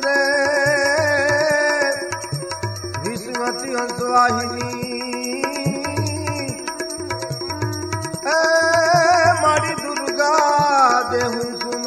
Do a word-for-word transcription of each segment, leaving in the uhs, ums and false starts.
रे विष्णुमती हंसवाहिनी ए मारी दुर्गा देहु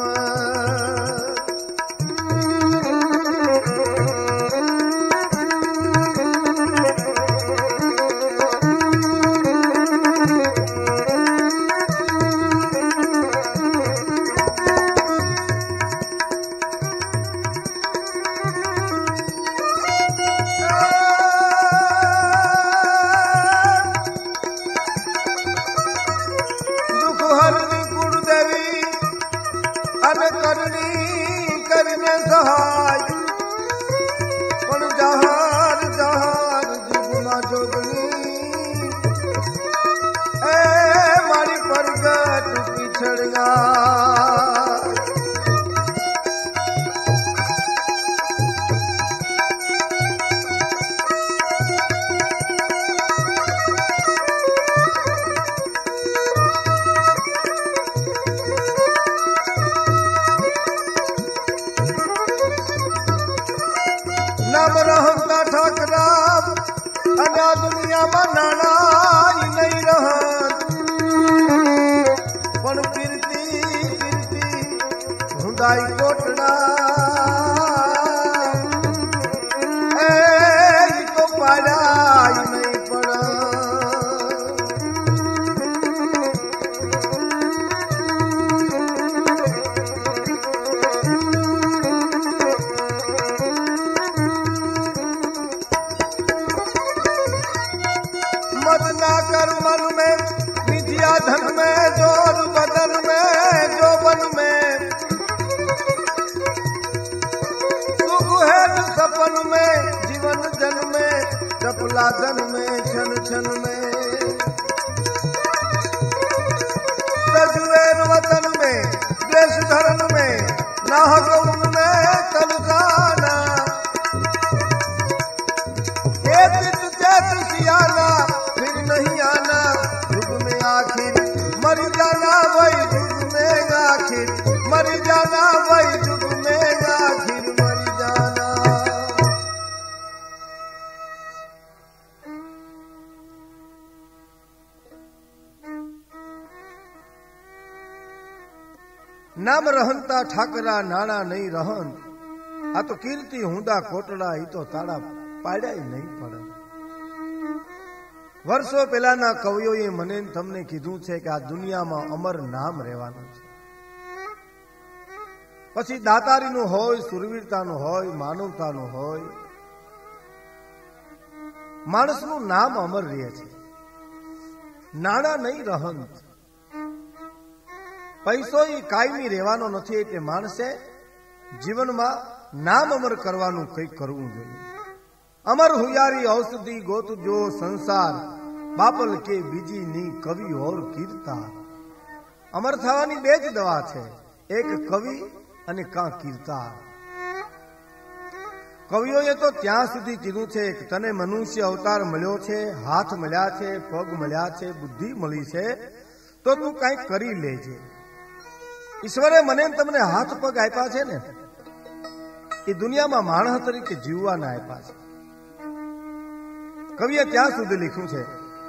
करने सहाय पण जहार जहार जुगमा जोगनी ए मारी परगट पिछड़िया नाम रहता ठाकरा अना दुनिया में नाना नहीं रहन पण कीर्ति कीर्ति हुंदाई कोटड़ा ए तो पाड़ा नहीं पड़ा मत ना कर मन में विद्या धन में जोर बदन में जोबन में सुख है सपन में जीवन जन में चपला धन में क्षण क्षण में तजुएर वतन में देश धर्म में नाहक उनमें तल जाना सियाना फिर नहीं आना युग में आखिर मर जाना वही युग में आखिर मर जाना वही युग में आखिर मर जाना। नाम रहनता ठाकरा नाना नहीं रहन आ तो कीर्ति हुंदा कोटड़ा ही तो ताड़ा पाड्या ही नहीं पड़ा। વર્ષો પહેલાના કવિઓએ મને તમને કીધું છે કે આ દુનિયામાં અમર નામ રહેવાનું છે. પછી દાતારીનું હોય, સુરવીરતાનું હોય, માનવતાનું હોય, માણસનું નામ અમર રહે છે. નાણા નહીં રહંત. પૈસો એ કાયમી રહેવાનો નથી એટલે માણસે જીવનમાં નામ અમર કરવાનું કંઈક કરવું જોઈએ. अमर हुयारी औषधि गोत जो संसार बापल के बीजी नी कवि और कीर्ता. अमर थवानी बेज दवा छे, एक कवि अने का कीर्ता. कविओए तो त्यां सुधी कीधुं छे के तने मनुष्य अवतार मळ्यो छे, हाथ मळ्या छे, पग मळ्या छे, बुद्धि मळी छे तो तू काई करी लेजे. ईश्वरे मने तमने हाथ पग आप्या छे ने ए दुनियामां माणस तरीके जीववाना आप्या छे. कविए त्या सुधी लिख्યું છે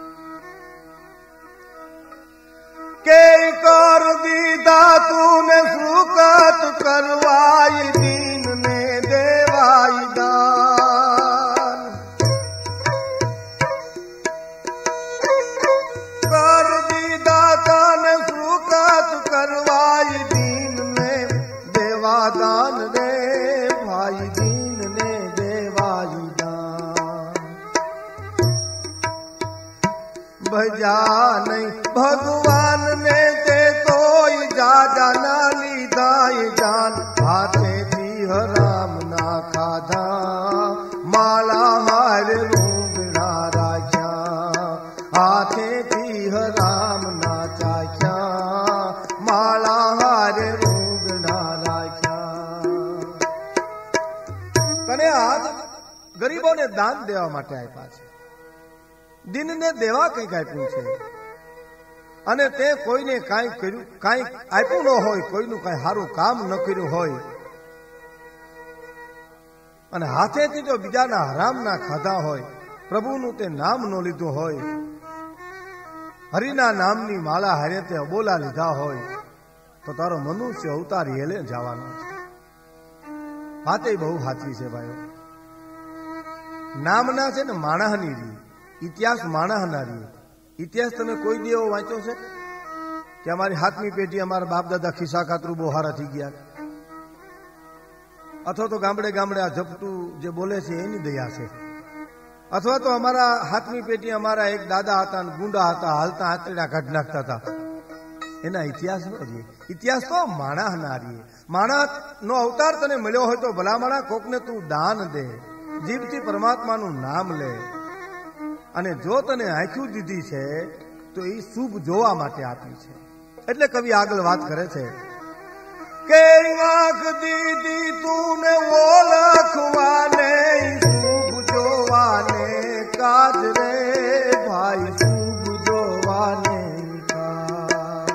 કે कर दीदा तूने सुकत करवाई दीन ने देवाई दान. कर दीदा तूने सुकत करवाई दीन ने देवा दान रे भाई दीन ने देवाई भजा नहीं भगवान ने ते तो जा जाना लीदाई जान. हाथे थी राम ना खाधा माला हार रूंगड़ा राख्या. हाथे थी राम ना चाख्या माला हार रूंगड़ा राख्या. तने हाथ गरीबों ने दान देवा माटे आप्या छे. दिन ने देवा कंईक आप्युं छे अने ते कोईने कांई कर्युं कांई आप्युं न होय, कोईनुं कांई सारुं काम न कर्युं होय અને હાથેથી જો બીજાના હરામના ખાધા હોય, પ્રભુનું તે નામ ન લીધું હોય, હરિના નામની માળા હારે તે અબોલા લીધા હોય, તો તારો મનુષ્ય અવતાર હેલે જવાનો છે. વાતે બહુ સાચી છે ભાઈઓ. નામના છે ને માણસની રી, ઇતિહાસ માણસના રી. ઇતિહાસ તમે કોઈ દી એવો વાંચ્યો છે કે અમારી હાથમી પેઢી અમારા બાપ દાદા ખિસ્સા ખાતરું બહુ હારા થઈ ગયા, અથવા તો ગામડે ગામડે આ ઝપટું જે બોલે છે એની દયા છે, અથવા તો અમારા હાથમી પેઢી અમારા એક દાદા હતા ને ગુંડા હતા, હાલતા આંતરડા કાઢ નાખતા હતા, એના ઇતિહાસ નો રહીએ. ઇતિહાસ તો માણસ ના રહીએ. માણસ નો અવતાર તને મળ્યો હોય તો ભલામણા કોકને તું દાન દે, જીભથી પરમાત્માનું નામ લે. અને જો તને આંખ્યું દીધી છે તો એ શુભ જોવા માટે આપી છે. એટલે કવિ આગળ વાત કરે છે કે આંખ દીધી તું ને ઓળખવાને, શુભ જોવાને કાજ રે ભાઈ, શુભ જોવાને કાજ.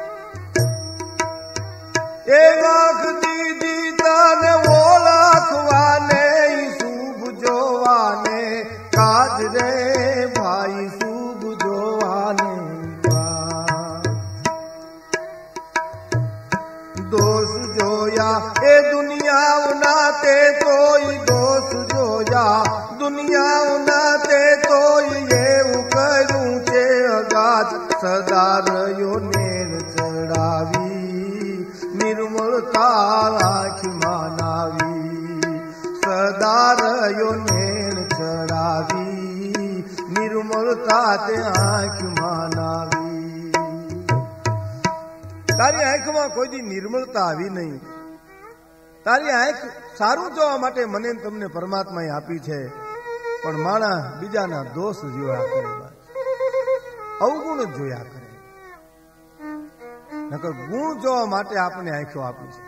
એ આંખ દીધી તને ઓળખવાને, શુભ જોવાને કાજ રે ભાઈ, શુભ જોવાને કાજ. દોષ જોયા એ દુનિયાના તે તોય, દોષ જોયા દુનિયાના તે તોય, એવું કર્યું છે અગાધ સદા રહ્યો નેર ચડાવી, નિર્મળતા આંખમાં નાવી. સદા રહ્યો નેર ચડાવી, નિર્મળતા તે આંખમાં નાવી. તારી આંખમાં કોઈ દી નિર્મળતા આવી નહીં. તારી આંખ સારું જોવા માટે મને તમને પરમાત્માએ આપી છે, પણ માણસ બીજાના દોષ જોયા કરે, અવગુણ જ જોયા કરે. નકર ગુણ જોવા માટે આપણે આંખો આપી છે.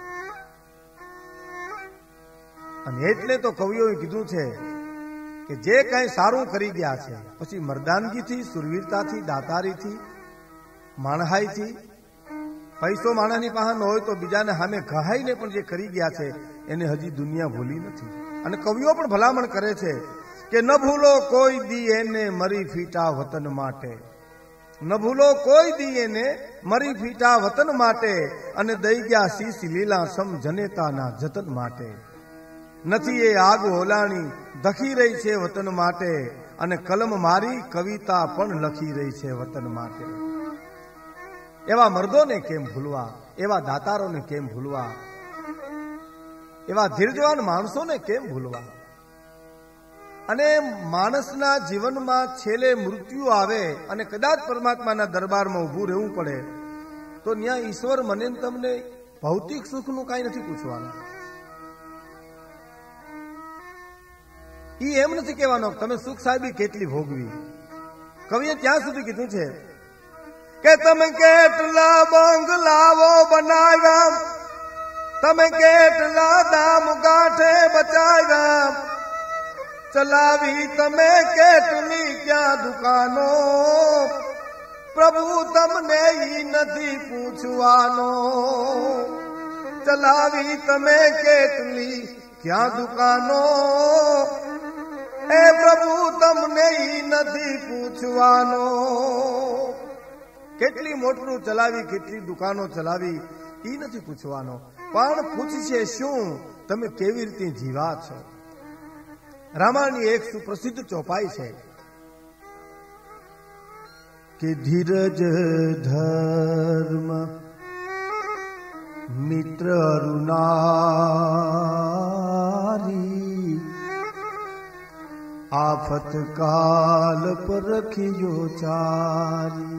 અને એટલે તો કવિઓએ કીધું છે કે જે કઈ સારું કરી ગયા છે, પછી મર્દાનગીથી, સુરવીરતાથી, દાતારીથી, માણહાઈથી, પૈસો માણસની પાસે હોય તો બીજાને સામે ઘહાઈને પણ જે કરી ગયા છે એને હજી દુનિયા ભૂલી નથી. અને કવિઓ પણ ભલામણ કરે છે કે ન ભૂલો કોઈ દી એને મરી ફીટા વતન માટે, ન ભૂલો કોઈ દી એને મરી ફીટા વતન માટે, અને દઈ ગયા શીશ લીલા સમ જનેતાના જતન માટે. નથી એ આગ હોલાણી દખી રહી છે વતન માટે, અને કલમ મારી કવિતા પણ લખી રહી છે વતન માટે. એવા મર્દોને કેમ ભૂલવા, એવા દાતારોને કેમ ભૂલવા, એવા ધીરજવાન માણસોને કેમ ભૂલવા. અને માણસના જીવનમાં છેલ્લે મૃત્યુ આવે અને કદાચ પરમાત્માના દરબારમાં ઊભું રહેવું પડે તો ત્યાં ઈશ્વર મને તમને ભૌતિક સુખનું કાંઈ નથી પૂછવાનું. ઈ એમ નથી કહેવાનો તમે સુખ સાહેબી કેટલી ભોગવી. કવિએ ત્યાં સુધી કીધું છે કે તમે કેટલા બંગલાઓ બનાવ્યા, તમે કેટલા દામ ગાંઠે બચાવ્યા, ચલાવી તમે કેટલી ક્યાં દુકાનો, પ્રભુ તમને ઈ નથી પૂછવાનો. ચલાવી તમે કેટલી ક્યાં દુકાનો, એ પ્રભુ તમને ઈ નથી પૂછવાનો. કેટલી મોટરું ચલાવી, કેટલી દુકાનો ચલાવી, ઈ નથી પૂછવાનો, પણ પૂછશે શું તમે કેવી રીતે જીવા છો. રામાની એક સુપ્રસિદ્ધ ચોપાઈ છે કે ધીરજ ધર્મ મિત્ર અરુનારી, આફત કાલ પર રખિયો ચારી.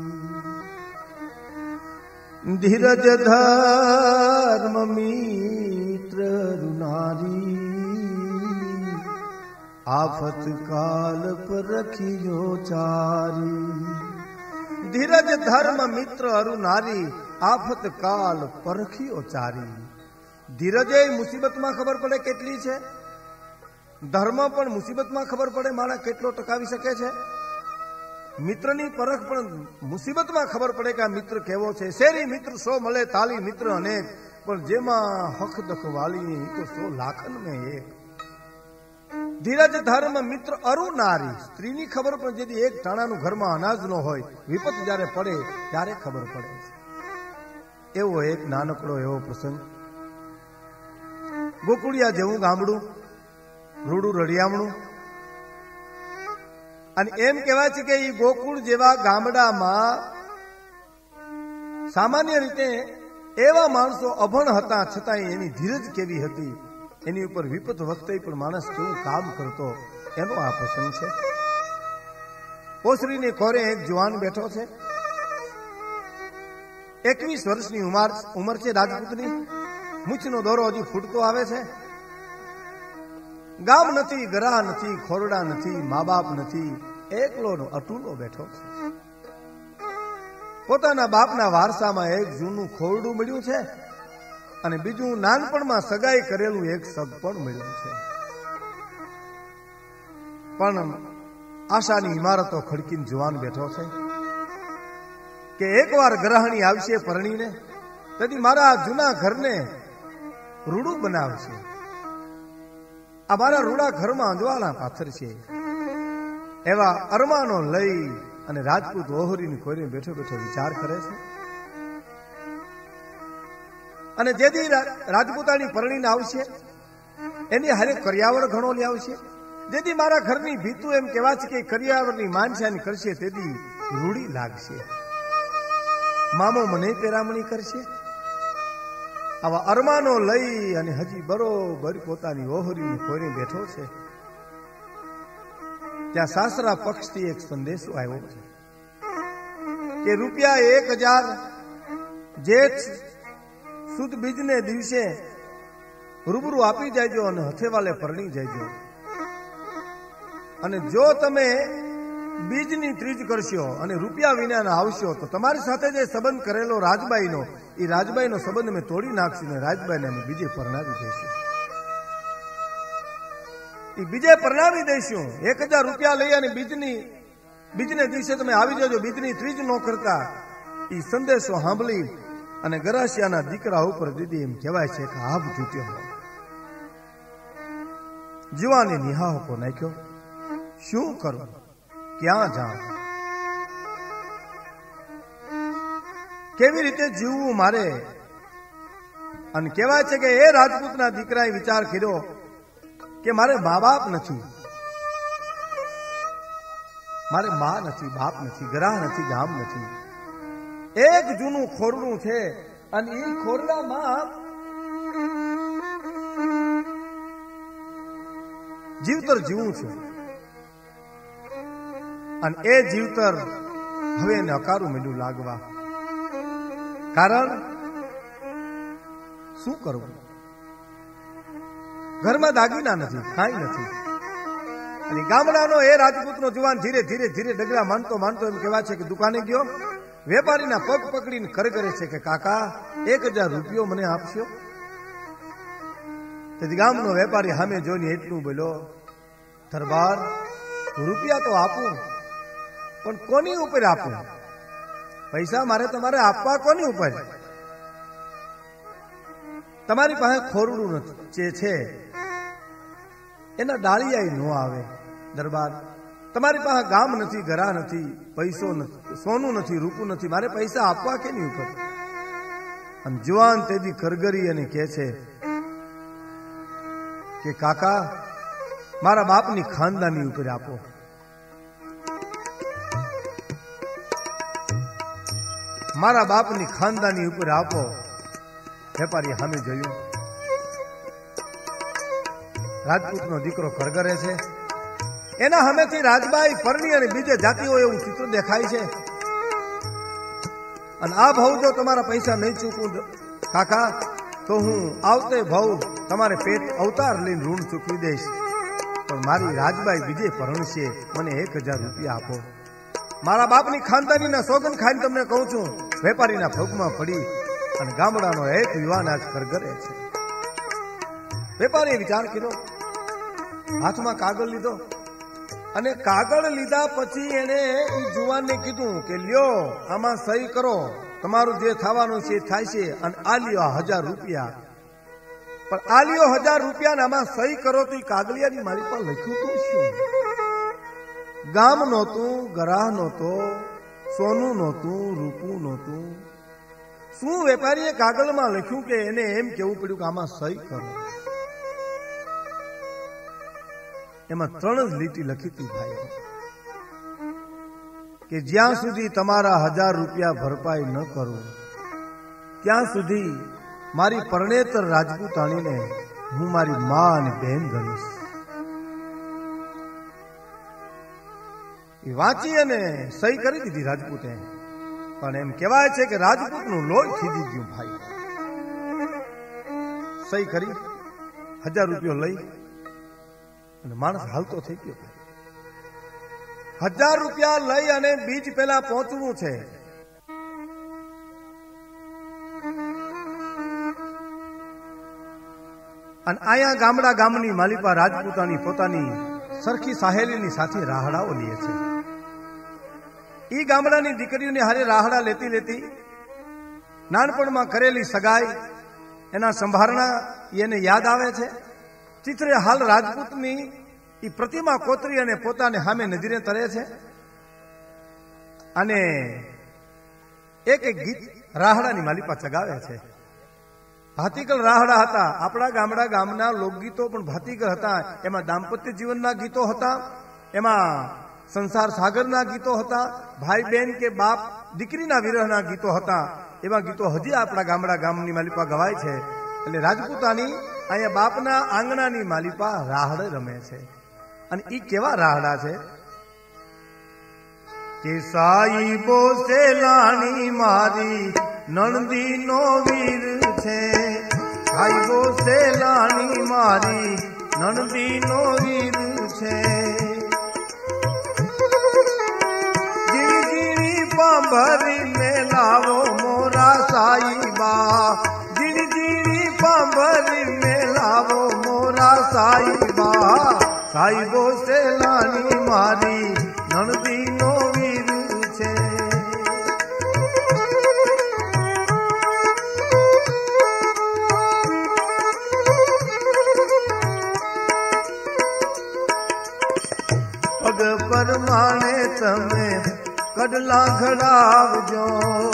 ધીરજ ધર્મ મિત્ર અરુનારી, આફત કાલ પર રખિયો ચારી. ધીરજ ધર્મ મિત્ર અરુનારી, આફત કાલ પરખિયો ચારી. ધીરજે મુસીબતમાં ખબર પડે કેટલી છે, ધર્મ પણ મુસીબતમાં ખબર પડે માણસ કેટલો ટકાવી શકે છે. મિત્રની પરખ પણ મુસીબતમાં ખબર પડે કે આ મિત્ર કેવો છે. શેરી મિત્ર સો મળે તાલી મિત્ર અનેક, પણ જેમાં હક દખ વાલી તો સો લાખન મેં એક. ધીરજ ધર્મ મિત્ર અરુ નારી. સ્ત્રીની ખબર પણ જેથી એક ટાણાનું ઘરમાં અનાજ ન હોય, વિપત જ્યારે પડે ત્યારે ખબર પડે છે. એવો એક નાનકડો એવો પ્રસંગ. ગોકુળિયા જેવું ગામડું, રૂડું રળિયામણું, અને એમ કહેવાય છે કે એ ગોકુળ જેવા ગામડામાં સામાન્ય રીતે એવા માણસો અભણ હતા, છતાંય એની ધીરજ કેવી હતી, એની ઉપર વિપત વખતે પણ માણસ કેવું કામ કરતો, એનો આ પ્રસંગ છે. ઓસરીની ખોરે એક જુવાન બેઠો છે. એકવીસ વર્ષની ઉંમર ઉંમર છે રાજપૂતની. મૂછનો દોરો હજી ફૂટતો આવે છે. ગામ નથી, ગરા નથી, ખોરડા નથી, મા બાપ નથી, એકલો અટુલો બેઠો છે. પોતાના બાપના વારસામાં એક જૂનું ખોરડું મળ્યું છે અને બીજું નાનપણમાં સગાઈ કરેલું એક સગ પણ મળ્યું છે. પણ આશાની ઇમારતો ખડકીને જુવાન બેઠો છે કે એકવાર ગ્રહણી આવશે પરણીને, તેથી મારા જૂના ઘરને રૂડું બનાવશે. આ મારા રૂડા ઘરમાં અંજવાળા પાથર છે. એવા અરમાનો લઈ અને રાજપૂત ઓહરીની કોઈને બેઠો બેઠો વિચાર કરે છે. અને જેથી રાજપૂતાની પરણીને આવશે એની હારે કરિયાવર ઘણો લઈ આવશે. જેથી મારા ઘરની ભીતું એમ કહેવા છે કે કરિયાવરની માનસાની કરશે, તેથી રૂડી લાગશે. મામો મને પેરામણી કરશે. આવા અરમાનો લઈ અને હજી બરોબર પોતાની ઓહરીની કોઈને બેઠો છે. ત્યાં સાસરા પક્ષથી એક સંદેશો આવ્યો છે કે રૂપિયા એક હજાર જેઠ સુદ બીજને દિવસે રૂબરૂ આપી જાયજો અને હથેવાલે પરણી જાયજો. અને જો તમે બીજની ત્રીજ કરશો અને રૂપિયા વિનાના આવશો તો તમારી સાથે જે સંબંધ કરેલો રાજબાઈનો, એ રાજબાઈનો સંબંધ અમે તોડી નાખશું ને રાજબાઈને અમે બીજે પરણાવી દઈશું. એ બીજે પરણાવી દઈશું. એક હજાર રૂપિયા લઈ અને બીજની બીજને દિવસે તમે આવી જજો, બીજની ત્રીજ ન કરતા. એ સંદેશો સાંભળી અને ગરાસિયાના દીકરા ઉપર દીદી એમ કહેવાય છે કે આભ તૂટ્યો. જીવાની નિહાળકો નાખ્યો. શું કરું, ક્યાં જાઉં, કેવી રીતે જીવવું મારે? અને કહેવાય છે કે એ રાજપૂતના દીકરાએ વિચાર કર્યો કે મારે મા બાપ નથી, મારે મા નથી, બાપ નથી, ગરાહ નથી, ગામ નથી. એક જૂનું ખોરડું છે અને એ ખોરડામાં જીવતર જીવું છું. અને એ જીવતર હવે એને અકારું મળ્યું લાગવા. કારણ શું કરવું? ઘરમાં દાગીના નથી, કાંઈ નથી. અને ગામડાનો એ રાજપૂતનો જુવાન ધીરે ધીરે ધીરે ડગલા માનતો માનતો એમ કહેવાય છે કે દુકાને ગયો. વેપારીના પગ પકડીને ખર કરે છે કે કાકા એક હજાર રૂપિયો મને આપશો? તેથી ગામનો વેપારી સામે જોઈને એટલું બોલ્યો, દરબાર રૂપિયા તો આપું, પણ કોની ઉપર આપું? પૈસા મારે તમારે આપવા કોની ઉપર? તમારી પાસે ખોરડું જે છે એના ડાળિયા ન આવે. દરબાર તમારી પાસે ગામ નથી, ઘરા નથી, પૈસો નથી, સોનું નથી, રૂપું નથી, મારે પૈસા આપવા કેની ઉપર? અને જુવાન તેદી કરગરી અને કહે છે કે કાકા મારા બાપની ખાનદાની ઉપર આપો. મારા બાપની ખાનદાની ઉપર આપો. વેપારી સામે જોયું. રાજપૂતનો દીકરો કરગરે છે. એના સામેથી રાજબાઈ પરણી અને બીજે જાતિ હોય એવું ચિત્ર દેખાય છે. અને આ ભાવ જો તમારા પૈસા નહીં ચૂકવું કાકા તો હું આવતે ભાવ તમારે પેટ અવતાર લઈને ઋણ ચૂકવી દઈશ. પણ મારી રાજબાઈ બીજે પરણશે, મને એક હજાર રૂપિયા આપો. મારા બાપની ખાનદાનીના સોગન ખાઈને તમને કહું છું. વેપારીના પગમાં પડી અને ગામડાનો એક યુવાન આજ કરગરે છે. વેપારીએ વિચાર કર્યો, હાથમાં કાગળ લીધો અને કાગળ લીધા પછી એને એ જુવાનને કીધું કે લ્યો આમાં સહી કરો, તમારું જે થવાનું છે થાય છે, અને આ લ્યો હજાર રૂપિયા. પણ આલિયો હજાર રૂપિયા આમાં સહી કરો તો કાગલિયાની મારી પાસે લખ્યું તો શું? ગામ નહોતું, ગરાહ નહોતો, સોનું નહોતું, રૂપું નહોતું. શું વેપારીએ કાગળમાં લખ્યું કે એને એમ કેવું પડ્યું કે આમાં સહી કરો? એમાં ત્રણ જ લીટી લખી હતી ભાઈ કે જ્યાં સુધી તમારા હજાર રૂપિયા ભરપાઈ ન કરું ત્યાં સુધી મારી પરણેતર રાજપૂતાણીને હું મારી મા અને બહેન ગણીશ. એ વાંચી અને સહી કરી દીધી રાજપૂતે. પણ એમ કહેવાય છે કે રાજપૂતનું લોહી ખીજી ગયું ભાઈ. સહી કરી હજાર રૂપિયો લઈ અને માણસ હાલતો થઈ ગયો. હજાર રૂપિયા લઈ અને બીજ પેલા પહોંચવું છે. અને આયા ગામડા ગામની માલિપા રાજપૂતાની પોતાની સરખી સાહેલીની સાથે રાહડાઓ લે છે. ઈ ગામડાની દીકરીઓને હારે રાહડા લેતી લેતી નાનપણમાં કરેલી સગાઈ એના સંભારણા એને યાદ આવે છે. ચિત્રે હાલ રાજપૂતની ઈ પ્રતિમા કોતરી અને પોતાને સામે નજરે તરે છે. અને એક એક ગીત રાહડાની માલિપા ચગાવે છે. ભાતીગળ રાહડા હતા. આપણા ગામડા ગામના લોકગીતો પણ ભાતીગળ હતા. એમાં દાંપત્ય જીવનના ગીતો હતા, એમાં સંસાર સાગરના ગીતો હતા, ભાઈ બહેન કે બાપ દીકરીના વિરહના ગીતો હતા. એવા ગીતો હજી આપણા ગામડા ગામની માલિપા ગવાય છે. એટલે રાજપૂતાની અહીંયા બાપના આંગણાની માલિપા રાહડે રમે છે. અને ઈ કેવા રાહડા છે કે સાઈ બોસે લાણી મારી નણદી નો વીર છે. સાઈ બોસે લાણી મારી નણદી નો વીર છે. જીણી જીણી પાંભરી મેલાવો મોરા સાઈબા. જીણી જીણી પાંભરી મેલાવો મોરા સાઈબા. સાઈ બોસે લાણી મારી નણદી નો વીર છે. પગ પરમાણે તમે કડલા ઘડાવજો.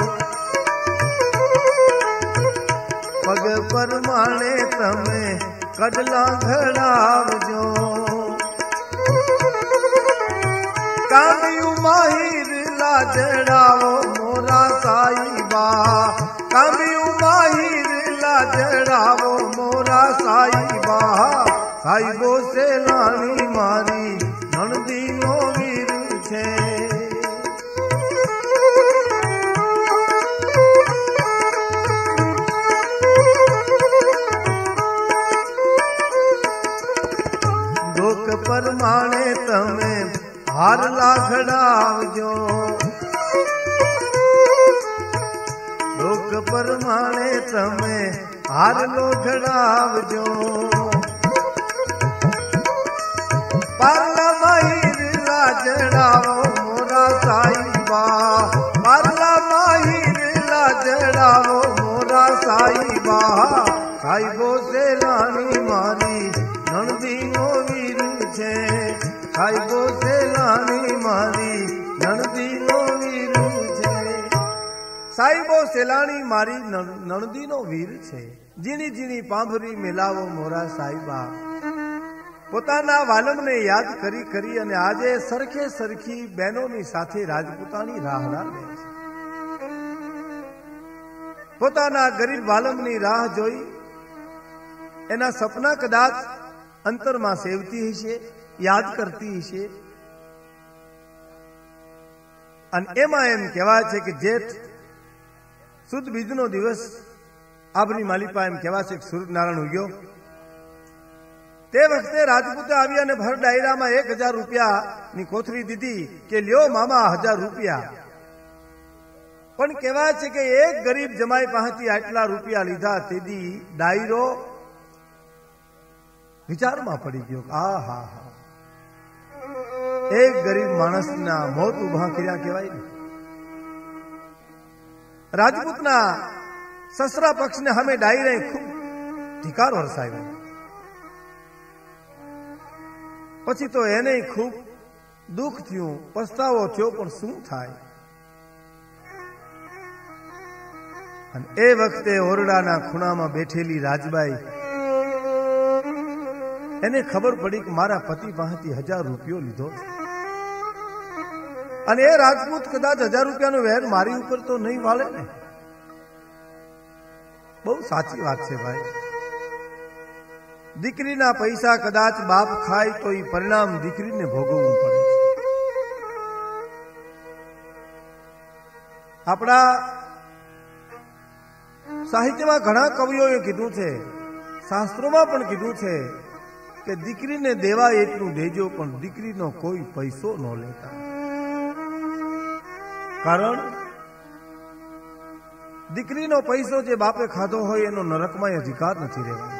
પગ પરમાણે તમે કડલા ઘડાવજો. કામ્યું માહિર લાજડાવો મોરા સાઈબા. કામ્યું માહિર લાજડાવો મોરા સાઈબા. સાઈબો સે લાણી મારી નણદી નો વીર છે. લોક પરમાણે તમે હાર લાખડાવજો. લોક પરમાણે તમે હાર લોખડાવજો. પાર્લા માહિર લાજડાવો મોરા સાઈબા. પાર્લા માહિર લાજડાવો મોરા સાઈબા. સાઈબો સે લાણી મારી નણદી નો વીર છે. સાઈબો સે લાણી મારી નણદી નો વીર છે. સાઈબો સેલાણી મારી નણદી નો વીર છે. જીણી જીણી પાંભરી મેલાવો મોરા સાઈબા. પોતાના વાલમને યાદ કરી કરી અને આજે સરખે સરખી બહેનોની સાથે રાજપૂતાની રાહડા લે છે. પોતાના ગરીબ વાલમની રાહ જોઈ એના સપના કદાચ અંતરમાં સેવતી હશે, યાદ કરતી હશે. અને એમાં એમ કહેવાય છે કે જેઠ સુદ બીજનો દિવસ આભની માલિપા એમ કહેવાય છે કે સૂર્યનારાયણ ઉગ્યો. તે વખતે રાજપૂતે આવી અને ભર ડાયરામાં એક હજાર રૂપિયાની કોથળી દીધી કે લ્યો મામા હજાર રૂપિયા. પણ કહેવાય છે કે એક ગરીબ જમાઈ પાસેથી આટલા રૂપિયા લીધા તેથી ડાયરો વિચારમાં પડી ગયો. આ હા હા એક ગરીબ માણસના મોત ઉભા કર્યા કહેવાય ને. રાજપૂતના સસરા પક્ષને સામે ડાયરે ખૂબ ધિકાર વરસાવ્યો. પછી તો એને ખૂબ દુઃખ થયું, પસ્તાવો થયો, પણ શું થાય. અને એ વખતે ઓરડાના ખૂણામાં બેઠેલી રાજબાઈ એને ખબર પડી કે મારા પતિ પાસેથી હજાર રૂપિયો લીધો છે, અને એ રાજપૂત કદાચ હજાર રૂપિયાનો વેર મારી ઉપર તો નહીં વાળે ને. બહુ સાચી વાત છે ભાઈ. દીકરીના પૈસા કદાચ બાપ ખાય તો એ પરિણામ દીકરીને ભોગવવું પડે છે. આપણા સાહિત્યમાં ઘણા કવિઓએ કીધું છે, શાસ્ત્રોમાં પણ કીધું છે કે દીકરીને દેવા એટલું દેજો, પણ દીકરીનો કોઈ પૈસો ન લેતા. કારણ દીકરીનો પૈસો જે બાપે ખાધો હોય એનો નરકમાં અધિકાર નથી રહેવાનો.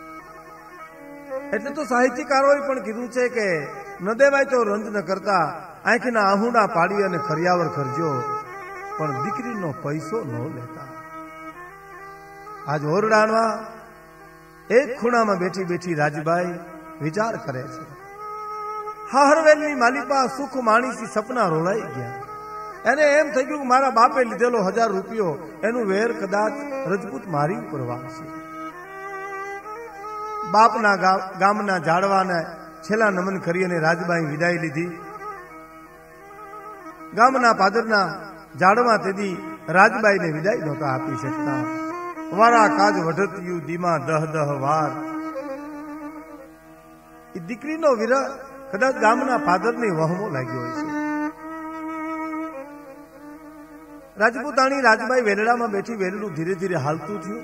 એટલે તો સાહિત્યકારોએ પણ કીધું છે કે ન દેવાય તો રંજ ન કરતા, આંખના આહુડા પાડી અને ખરિયાવર કરજો, પણ દીકરીનો પૈસો ન લેતા. આજ ઓરડામાં એક ખૂણામાં બેઠી બેઠી રાજબાઈ વિચાર કરે છે. હાહરવેલની માલિપા સુખ માણીસી સપના રોલાઈ ગયા. એને એમ થઈ ગયું કે મારા બાપે લીધેલો હજાર રૂપિયો એનું વેર કદાચ રજપૂત મારી ઉપર વાગશે. બાપના ગામના ઝાડવાને છેલ્લા નમન કરી અને રાજબાઈ વિદાય લીધી. ગામના પાદરના ઝાડવા તેથી રાજબાઈને વિદાય નહોતા આપી શકતા. વારા કાજ વઢતિયું દીમા દહ દહ વાર. એ દીકરીનો વિરહ કદાચ ગામના પાદરને વહમો લાગ્યો હોય છે. રાજપૂતાણી રાજબાઈ વેલડામાં બેઠી વેલડું ધીરે ધીરે હાલતું થયું.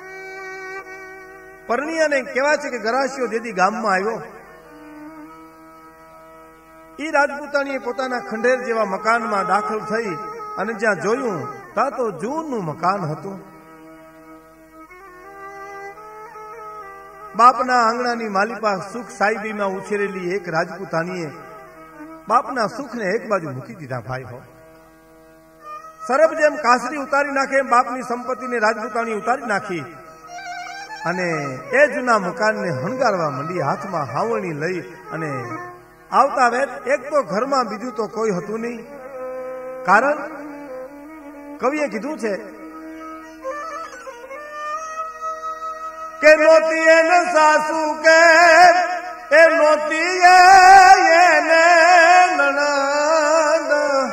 પરણિયાને કહેવાય છે કે ગરાસિયો જેથી ગામમાં આવ્યો, એ રાજપૂતાણીએ પોતાના ખંડેર જેવા મકાનમાં દાખલ થઈ અને જ્યાં જોયું ત્યાં તો જૂનું મકાન હતું. બાપના આંગણાની માલિપા સુખ સાહેબીમાં ઉછેરેલી એક રાજપૂતાણીએ બાપના સુખને એક બાજુ મૂકી દીધા. ભાઈ હો, સરબ જેમ કાસરી ઉતારી નાખે એમ બાપની સંપત્તિને રાજપૂતાણી ઉતારી નાખી અને એ જૂના મકાનને હણગારવા માંડી. હાથમાં હાવણી લઈ અને આવતા વેત એક તો ઘરમાં બીજું તો કોઈ હતું નહીં. કારણ કવિએ કીધું છે કે નોતી એને સાસુ કે એ નોતી એને નણંદ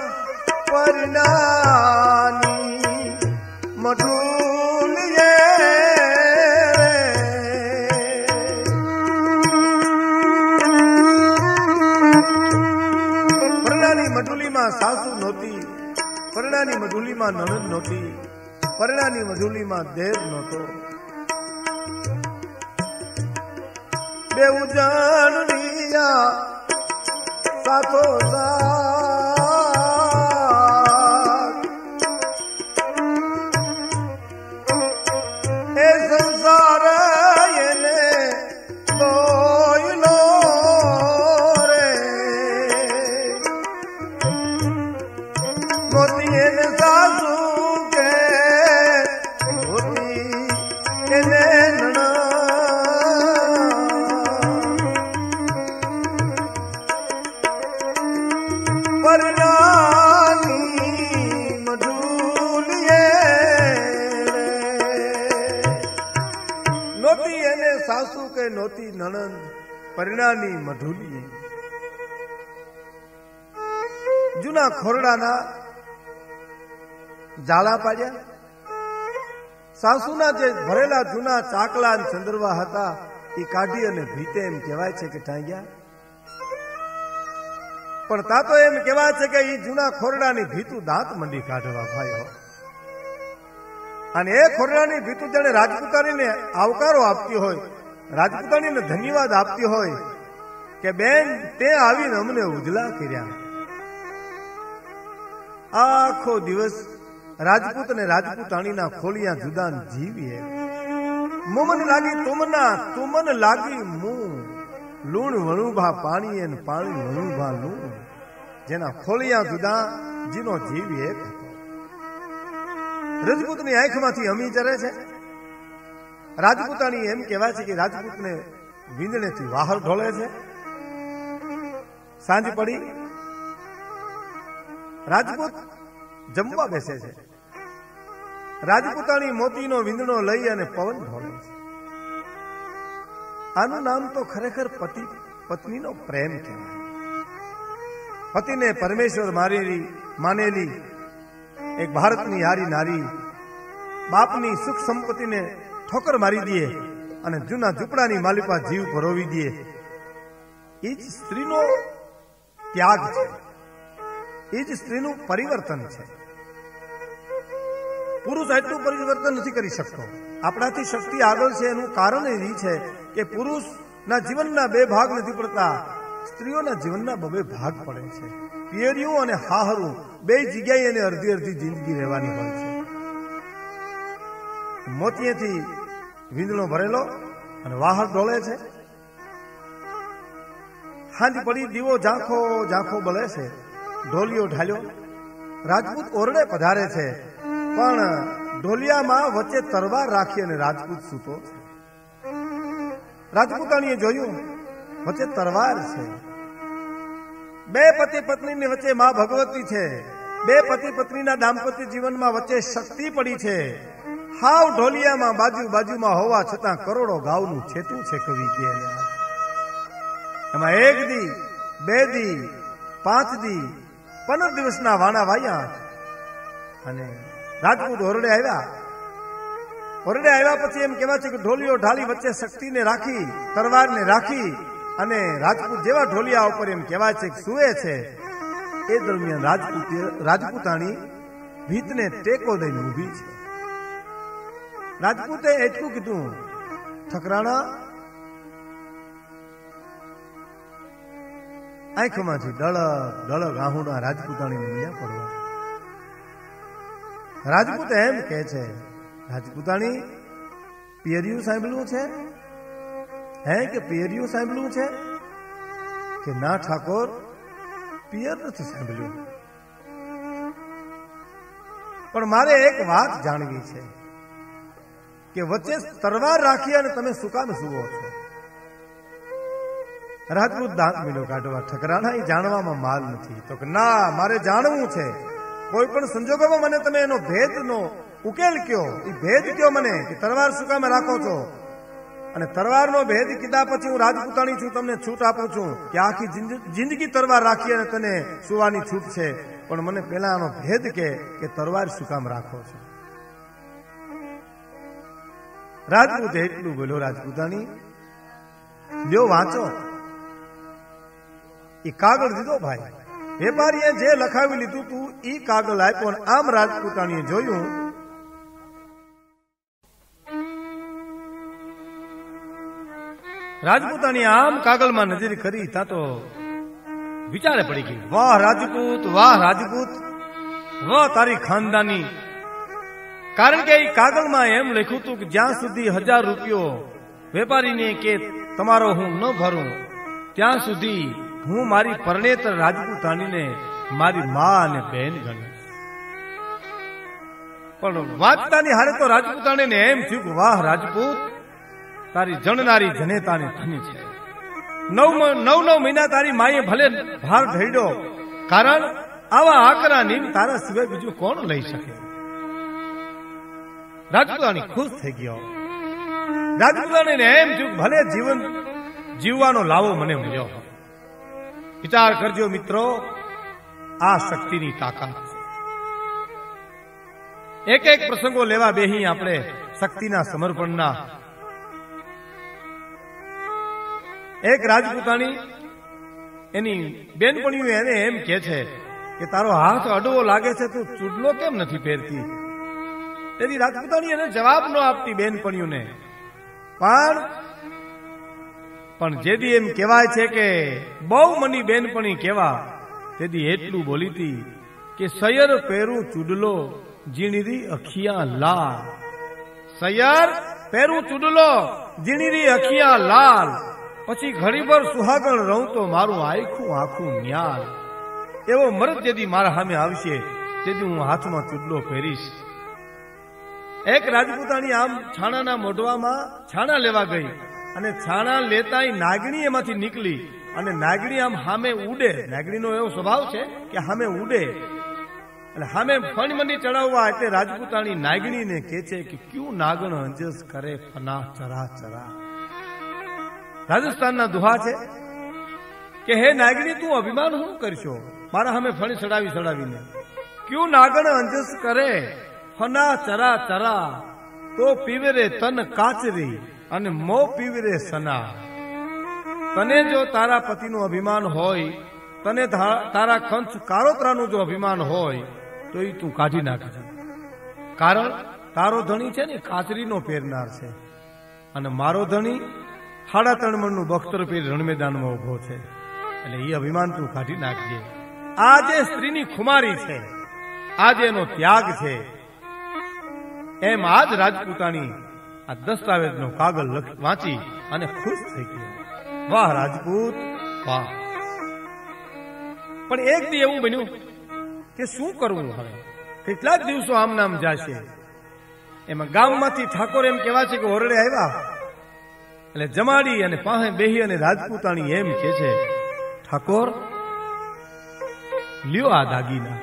પરણાની મઢુલીએ. પરણાની મઢુલીમાં સાસુ નહોતી, પરણાની મઢુલીમાં નણંદ નહોતી, પરણાની મઢુલીમાં દેર નહોતો. બેઉ જાણિયા સાથો સાથ એ સંસાર એને દોયલો રે. મોતી એને સાસુ કે મોતી એને સાસુ કે નોતી નણંદ પરણાની મઢુલી. જૂના ખોરડાના જાળા પાડ્યા. સાસુના જે ભરેલા જૂના ચાકલા ચંદ્રવા હતા એ કાઢી અને ભીતે એમ કહેવાય છે કે ટાંગ્યા. પણ તા તો એમ કહેવાય છે કે એ જૂના ખોરડાની ભીતું દાંત મંડી કાઢવા ભાઈ. અને એ ખોરડાની ભીતું જાણે રાજપૂતાણીને આવકારો આપતી હોય, રાજપૂતાણીને ધન્યવાદ આપતી હોય કે બેન તે આવીને અમને ઉજલા કર્યા. આખો દિવસ રાજપૂત અને રાજપૂતાણીના ખોલિયા જુદાન જીવીએ. મુમન લાગી તુમના તુમન લાગી મું, લૂણ વણુભા પાણી અને પાણી વણુભા લૂણ. જેના ખોલિયા જુદા જીનો જીવ એક. રજપૂતની આંખમાંથી અમી જરે છે રાજપૂતાણી એમ કહેવાય છે કે રાજપૂતને વીંદણેથી વાહર ઢોળે છે. સાંજ પડી રાજપૂત જમવા બેસે છે. રાજપૂતાણી મોતીનો વીંદણો લઈ અને પવન ઢોળે છે. આનું નામ તો ખરેખર પતિ પત્નીનો પ્રેમ કહેવાય. પતિને પરમેશ્વર મારેલી માનેલી એક ભારતની હારી નારી બાપની સુખ સંપત્તિને ઠોકર મારી દે અને જૂના ઝૂંપડાની માલિપા જીવ પરોવી દે, એ જ સ્ત્રીનો ત્યાગ છે, એ જ સ્ત્રીનું પરિવર્તન છે. પુરુષ એટલું પરિવર્તન નથી કરી શકતો. આપણાથી શક્તિ આગળ છે. એનું કારણ એ છે કે પુરુષના જીવનના બે ભાગ નથી પડતા, સ્ત્રીઓના જીવનના બબે ભાગ પડે છે. પિયરિયું અને હાહરું બે જગ્યાએ એને અડધી અડધી જિંદગી રહેવાની હોય છે. મોતીએથી વીંદણો ભરેલો અને વાહર ડોળે છે. હાંજ પડી દીવો ઝાંખો ઝાંખો બળે છે. ઢોલિયો ઢાલ્યો રાજપૂત ઓરડે પધારે છે, પણ ઢોલિયામાં વચ્ચે તરવાર રાખી અને રાજપૂત સૂતો છે. રાજપૂતાણીએ જોયું વચ્ચે તરવાર છે. બે પતિ પત્નીની વચ્ચે માં ભગવતી છે. બે પતિ પત્નીના દાંપત્ય જીવનમાં વચ્ચે શક્તિ પડી છે. હાવ ઢોલિયામાં બાજુ બાજુમાં હોવા છતાં કરોડો ગાવનું છેતું છે કવિ કે. એમાં એક દી, બે દી, પાંચ દી, પંદર દિવસના વાણા વાયા અને રાજપૂત ઓરડે આવ્યા. ઓરડે આવ્યા પછી એમ કહેવાય છે કે ઢોલિયો ઢાલી વચ્ચે શક્તિને રાખી, તરવારને રાખી અને રાજપૂત જેવા ઢોલિયા ઉપર એમ કહેવાય છે કે સુવે છે. એ દરમિયાન રાજપૂત રાજપૂતાણી ભીતને ટેકો દઈને ઊભી છે. રાજપૂતે એટલું કીધું, ઠકરાણા, આંખમાંથી ડળક ડળક આહુડા રાજપૂતાણીને મળ્યા પડવા. રાજપૂત એમ કે છે, રાજપૂતાણી પિયરિયું સાંભળ્યું છે? હે કે પિયરિયું સાંભળ્યું છે? કે ના ઠાકોર, પિયર નથી સાંભળ્યું, પણ મારે એક વાત જાણવી છે કે વચ્ચે તરવાર રાખી અને તમે શું કામ સુવો છો? રાજપૂત દાંત મીંડો કાઢવા, ઠકરાણા એ જાણવામાં માલ નથી. તો કે ના, મારે જાણવું છે. કોઈ પણ સંજોગોમાં મને તમે એનો ભેદનો ઉકેલ કયો, એ ભેદ કયો મને કે તરવાર શું કામે રાખો છો? અને તરવારનો ભેદ કીધા પછી હું રાજપૂતાણી છું, તમને છૂટ આપું છું કે આખી જિંદગી તરવાર રાખી અને તને સુવાની છૂટ છે, પણ મને પેલા આનો ભેદ કે કે તરવાર શું કામ રાખો છો? રાજપૂત એટલું બોલ્યો, રાજપૂતાણી લ્યો વાંચો. એ કાગળ દીધો ભાઈ. વેપારીએ જે લખાવી લીધું તું એ કાગળ આપ્યો અને આમ રાજપૂતાણીએ જોયું. રાજપૂતાણી આમ કાગળમાં નજર કરી તા તો વિચારે પડી ગઈ. વાહ રાજપૂત, વાહ રાજપૂત, વાહ તારી ખાનદાની. કારણ કે એ કાગળમાં એમ લખ્યું હતું કે જ્યાં સુધી હજાર રૂપિયો વેપારીને કે તમારો હું ન ભરું ત્યાં સુધી હું મારી પરણેતર રાજપૂતાણીને મારી મા અને બહેન ગણીશ. પણ વાંચતાની હારે તો રાજપૂતાણીને એમ થયું કે વાહ રાજપૂત, તારી જણનારી જનેતાને ધની છે. નવ નવ નવ મહિના તારી માએ ભલે ભાર ઢળ્યો, કારણ આવા આકરા નીમ તારા સિવાય બીજું કોણ લઈ શકે? રાજપૂતાણી ખુશ થઈ ગયો. રાજપૂતાણીને એમ થયું ભલે જીવન જીવવાનો લાવો મને મળ્યો. વિચાર કરજો મિત્રો, આ શક્તિની તાકાત છે. એક એક પ્રસંગો લેવા બેહી આપણે શક્તિના સમર્પણના. એક રાજપૂતાણી એની બેનપણીઓ એને એમ કે છે કે તારો હાથ અડવો લાગે છે, તું ચૂડલો કેમ નથી પહેરતી? એની રાજપૂતાણી એને જવાબ ન આપતી બેનપણીઓને. પણ પણ જેદી એમ કહેવાય છે કે બહુ મની બેનપણી કેવા, તેદી એટલું બોલી હતી કે સયર પહેરું ચૂડલો જીણીરી અખિયા લાલ. સયર પહેરું ચૂડલો જીણીરી અખિયા લાલ, પછી ઘડીભર સુહાગણ રહું તો મારું આખું આખું ન્યાલ. એવો મરદ જેદી મારા સામે આવશે તેદી હું હાથમાં ચૂડલો પહેરીશ. એક રાજપૂતાણી આમ છાણાના મોઢવામાં છાણા લેવા ગઈ અને છાણા લેતા નાગણી એમાંથી નીકળી અને નાગણી આમ સામે ઉડે. નાગણીનો એવો સ્વભાવ છે કે સામે ઉડે એટલે સામે ફણમંડી ચડાવવા એટલે રાજપૂતાણી નાગણીને કહે છે કે ક્યું નાગણ અંજસ કરે ફના ચરા ચરા. રાજસ્થાનના દુહા છે કે હે નાગણી તું અભિમાન શું કરશો મારા સામે ફણી ચડાવી ચડાવીને. ક્યું નાગણ અંજસ કરે ફના ચરા ચરા તો પીવરે તન કાચરી અને મો પીવરે સના. તને જો તારા પતિનું અભિમાન હોય, તને તારા કંસ કારોતરાનું જો અભિમાન હોય તો એ તું કાઢી નાખજે. કારણ તારો ધણી છે ને કાચરીનો પહેરનાર છે અને મારો ધણી સાડા ત્રણ મણનું બખ્તર પહેરી રણ મેદાનમાં ઉભો છે. એટલે એ અભિમાન તું કાઢી નાખજે. આ જે સ્ત્રીની ખુમારી છે, આ જે એનો ત્યાગ છે, એમ આજ રાજપૂતાણી આ દસ્તાવેજનો કાગળ વાંચી અને ખુશ થઈ ગયો. વાહ રાજપૂત વાહ. પણ એક દી એવું બન્યું કે શું કરવું હવે, કેટલાક દિવસો આમ નામ જશે. એમાં ગામમાંથી ઠાકોર એમ કહેવા છે કે ઓરડે આવ્યા એટલે જમાડી અને પાસે બેહી અને રાજપૂતાણી એમ કે છે ઠાકોર લ્યો આ દાગીના.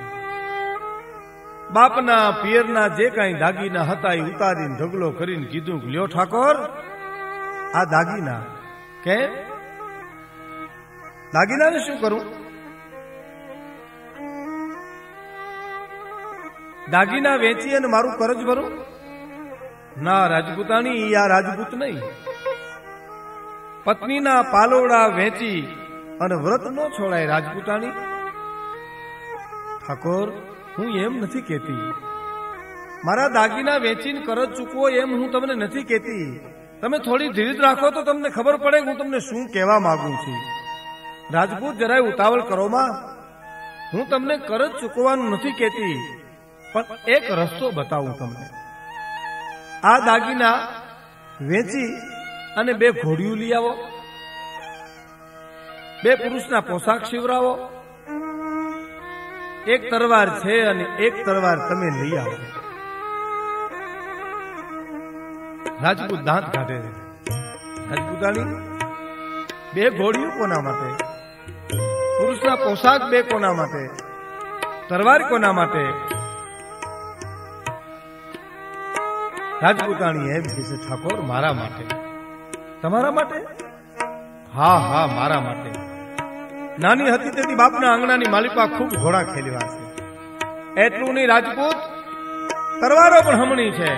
બાપના પિયરના જે કાંઈ દાગીના હતા એ ઉતારીને ઢગલો કરીને કીધું લ્યો ઠાકોર આ દાગીના. કે દાગીનાને શું કરું? દાગીના વેચી અને મારું કરજ ભરું? ના રાજપૂતાણી, આ રાજપૂત નહીં. પત્નીના પાલોડા વેચી અને વ્રત ન છોડાય રાજપૂતાણી. ઠાકોર હું એમ નથી કહેતી, મારા દાગીના વેચીને કરજ ચૂકવો એમ હું તમને નથી કહેતી. તમે થોડી ધીરજ રાખો તો તમને ખબર પડે હું તમને શું કહેવા માંગુ છું. રાજપૂત જરાય ઉતાવળ કરોમાં, હું તમને કરજ ચૂકવાનું નથી કહેતી, પણ એક રસ્તો બતાવું તમને. આ દાગીના વેચી અને બે ઘોડિયું લઈ આવો, બે પુરુષના પોશાક શિવરાવો, એક તરવાર છે અને એક તરવાર તમે લઈ આવો. રાજપૂત દાંત કાઢે છે. રાજપૂતાણી બે ઘોડિયું કોના માટે? પુરુષના પોશાક બે કોના માટે? તરવાર કોના માટે? રાજપૂતાણી એમ કહે છે ઠાકોર મારા માટે. તમારા માટે? હા હા મારા માટે. નાની હતી તેથી બાપના આંગણાની માલિપા ખૂબ ઘોડા ખેલવા છે. એટલું નહીં રાજપૂત, તરવારો પણ હમણી છે.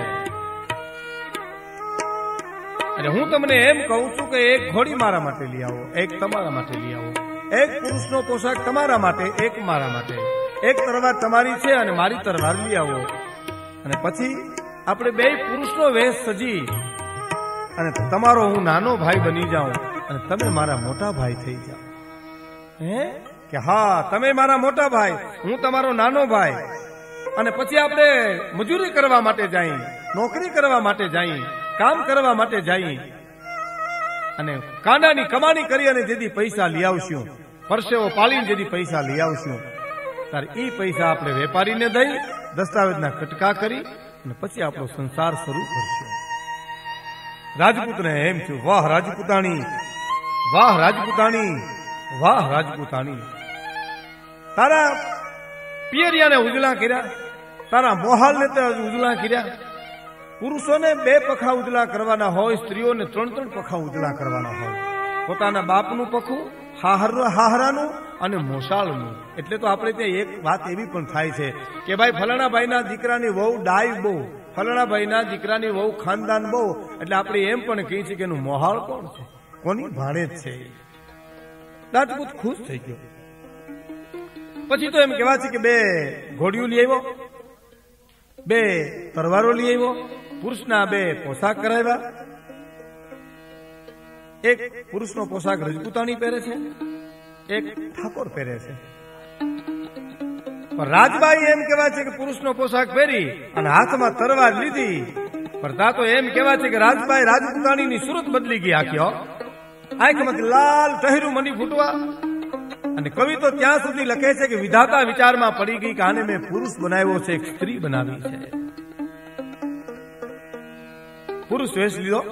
અને હું તમને એમ કહું છું કે એક ઘોડી મારા માટે લઈ આવો, એક તમારા માટે લઈ આવો. એક પુરુષનો પોશાક તમારા માટે, એક મારા માટે. એક તરવાર તમારી છે અને મારી તરવાર લઈ આવો. અને પછી આપણે બે પુરુષનો વેશ સજી અને તમારો હું નાનો ભાઈ બની જાઉં અને તમે મારા મોટા ભાઈ થઈ જાઓ. હે કે હા તમે મારા મોટા ભાઈ, હું તમારો નાનો ભાઈ. અને પછી આપણે મજૂરી કરવા માટે જઈએ, નોકરી કરવા માટે જઈએ, કામ કરવા માટે જઈએ અને કાંડાની કમાણી કરી અને જેથી પૈસા લઈ આવશું, પરસેવો પાલીને જેથી પૈસા લઈ આવશું, ત્યારે એ પૈસા આપણે વેપારીને દઈ દસ્તાવેજના કટકા કરી અને પછી આપણો સંસાર શરૂ કરશું. રાજપૂતને એમ થયું વાહ રાજપૂતાણી, વાહ રાજપૂતાણી, વાહ રાજપૂતાણી. તારા પિયરિયાને ઉજળા કર્યા, તારા મોહાલને તે ઉજળા કર્યા. પુરુષોને બે પખા ઉજળા કરવાના હોય, સ્ત્રીઓને ત્રણ ત્રણ પખા ઉજળા કરવાના હોય. પોતાના બાપનું પખું, હાહરાનું અને મોસાળનું. એટલે તો આપણે ત્યાં એક વાત એવી પણ થાય છે કે ભાઈ ફલાણા ભાઈના દીકરાની વહુ ડાય બહુ, ફલાણા ભાઈના દીકરાની વહુ ખાનદાન બહુ. એટલે આપણે એમ પણ કહીએ છીએ કે એનું મોહાળ કોણ છે, કોની ભાણે જ છે. રાજપૂત ખુશ થઈ ગયો. પછી તો એમ કહેવા છે કે બે ઘોડિયું લઈ આવ્યો, બે તરવારો લઈ આવ્યો, પુરુષના બે પોશાક કરાવ્યા. એક પુરુષનો પોશાક રાજપૂતાણી પહેરે છે, એક ઠાકોર પહેરે છે. પણ રાજબાઈ એમ કહેવાય છે કે પુરુષનો પોશાક પહેરી અને હાથમાં તરવાર લીધી. પણ તા તો એમ કહેવાય છે કે રાજબાઈ રાજપૂતાણીની સુરત બદલી ગઈ આખી. આંખમાંથી લાલ ટહેરું મની ફૂટવા. અને કવિ તો ત્યાં સુધી લખે છે કે વિધાતા વિચારમાં પડી ગઈ કે આને મેં પુરુષ બનાવ્યો છે, એક સ્ત્રી બનાવી છે. પુરુષ વેશ લીધો,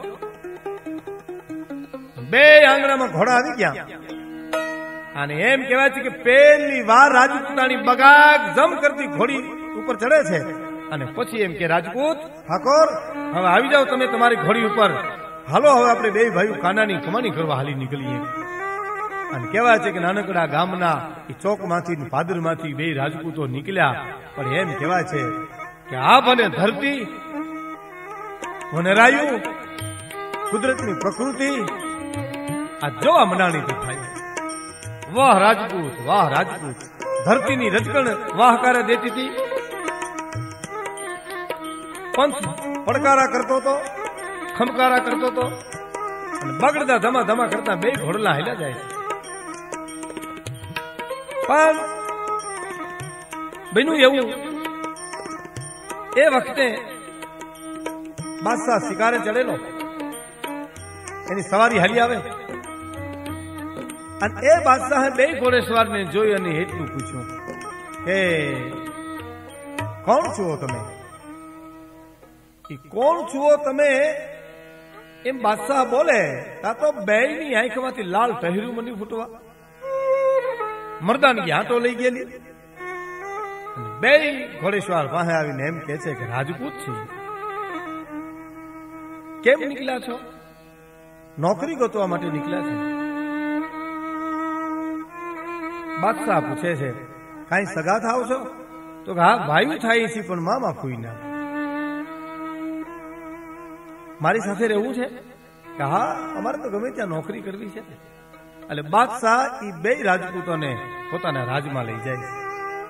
બે આંગણામાં ઘોડા આવી ગયા અને એમ કહેવાય છે કે પહેલી વાર રાજપૂતાણી બગાગ જમ કરતી ઘોડી ઉપર ચડે છે અને પછી એમ કે રાજપૂત ઠાકોર હવે આવી જાઓ તમે તમારી ઘોડી ઉપર, હાલો હવે આપણે બે ભાઈઓ કાનાની કમાણી કરવા હાલી નીકળીએ. અને કહેવાય છે કે નાનકડા ગામના એ ચોકમાંથી પાદરમાંથી બે રાજપૂતો નીકળ્યા, પણ એમ કહેવાય છે કે આ બને ધરતી વનરાયું કુદરતની પ્રકૃતિ આ જોવા મનાણી થાય. વાહ રાજપૂત વાહ રાજપૂત, ધરતીની રજકણ વાહકારે દેતી હતી. પંચ પડકારા કરતો હતો, ખમકારા કરતો હતો અને બગડતા ધમા ધમા કરતા બે ઘોડલા હેલા જાય. પણ બન્યું એવું, એ વખતે બાદશાહ શિકારે ચડેલો, એની સવારી હાલી આવે અને એ બાદશાહે બે ઘોડેસવારને જોઈ અને એટલું પૂછ્યું કે કોણ છો તમે? કોણ છો તમે? એમ બાદશાહ બોલે તા તો બેયની આંખમાંથી લાલ પહેર્યું મને ફૂટવા, મરદાની હાટો લઈ ગયેલી. બે ઘોડેશ્વર પાસે આવીને એમ કે છે કે રાજપૂત છે, કેમ નીકળ્યા છો? નોકરી ગોતવા માટે નીકળ્યા છે. બાદશાહ પૂછે છે કઈ સગા થાવ છો? તો હા ભાઈ થાય છે પણ મામા ફૂઈના. મારી સાથે રહેવું છે? કે હા અમારે તો ગમે ત્યાં નોકરી કરવી છે. એટલે બાદશાહ એ બે રાજપૂતોને પોતાના રાજમાં લઈ જાય છે,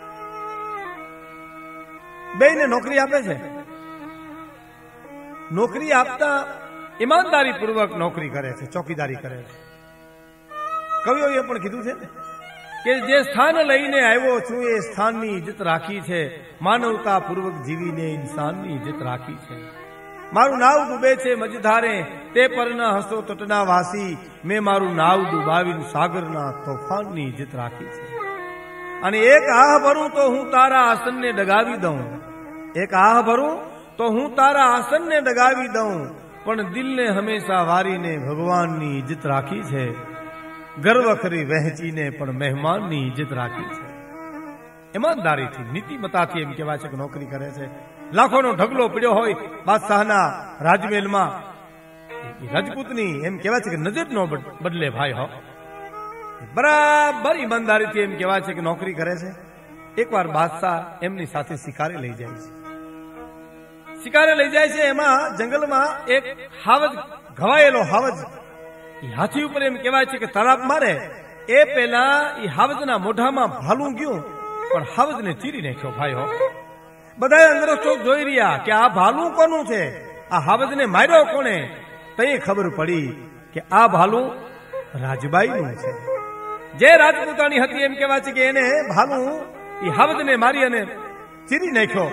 બેને નોકરી આપે છે. નોકરી આપતા ઈમાનદારી પૂર્વક નોકરી કરે છે, ચોકીદારી કરે છે. કવિઓએ પણ કીધું છે કે જે સ્થાન લઈને આવ્યો છું એ સ્થાનની ઇજ્જત રાખી છે, માનવતા પૂર્વક જીવીને ઇન્સાનની ઇજ્જત રાખી છે. મારું નાવ ડૂબે છે મજધારે, તે પરના હસો તટના વાસી, મેં મારું નાવ ડૂબાવીને સાગરના તોફાનની ઇજ્જત રાખી છે. અને એક આહ ભરું તો હું તારા આસનને ડગાવી દઉં, એક આહ ભરું તો હું તારા આસનને ડગાવી દઉં, પણ દિલને હંમેશા વારીને ભગવાનની ઇજ્જત રાખી છે. ગર્વ કરી વહેંચીને પણ મહેમાનની ઇજ્જત રાખી છે. ઈમાનદારીથી નીતિમતાથી એમ કહેવાય છે કે નોકરી કરે છે. લાખોનો ઢગલો પડ્યો હોય બાદશાહના રાજમહેલમાં, રાજપૂતની એમ કહેવાય છે કે નજર નો બદલે ભાઈ હો, બરાબર ઈમાનદારીથી એમ કહેવાય છે કે નોકરી કરે છે. એકવાર બાદશાહ એમની સાથે શિકારે લઈ જાય છે. શિકારે લઈ જાય છે, એમાં જંગલમાં એક હાવજ, ઘવાયેલો હાવજ હાથી ઉપર એમ કહેવાય છે કે તરાપ મારે એ પહેલા એ હાવજના મોઢામાં ભાલું ગયું, પણ હાવજને ચીરી નાખ્યો ભાઈ હો. બધા અંગ્રેજો જોઈ રહ્યા કે આ ભાલું કોનું છે, આ હાવજને માર્યો કોને? તઈ ખબર પડી કે આ ભાલું રાજબાઈનું છે. જે રાજપૂતાણી હતી એમ કહેવાય છે કે એને ભાલું એ હાવજને મારી અને ચીરી નાખ્યો.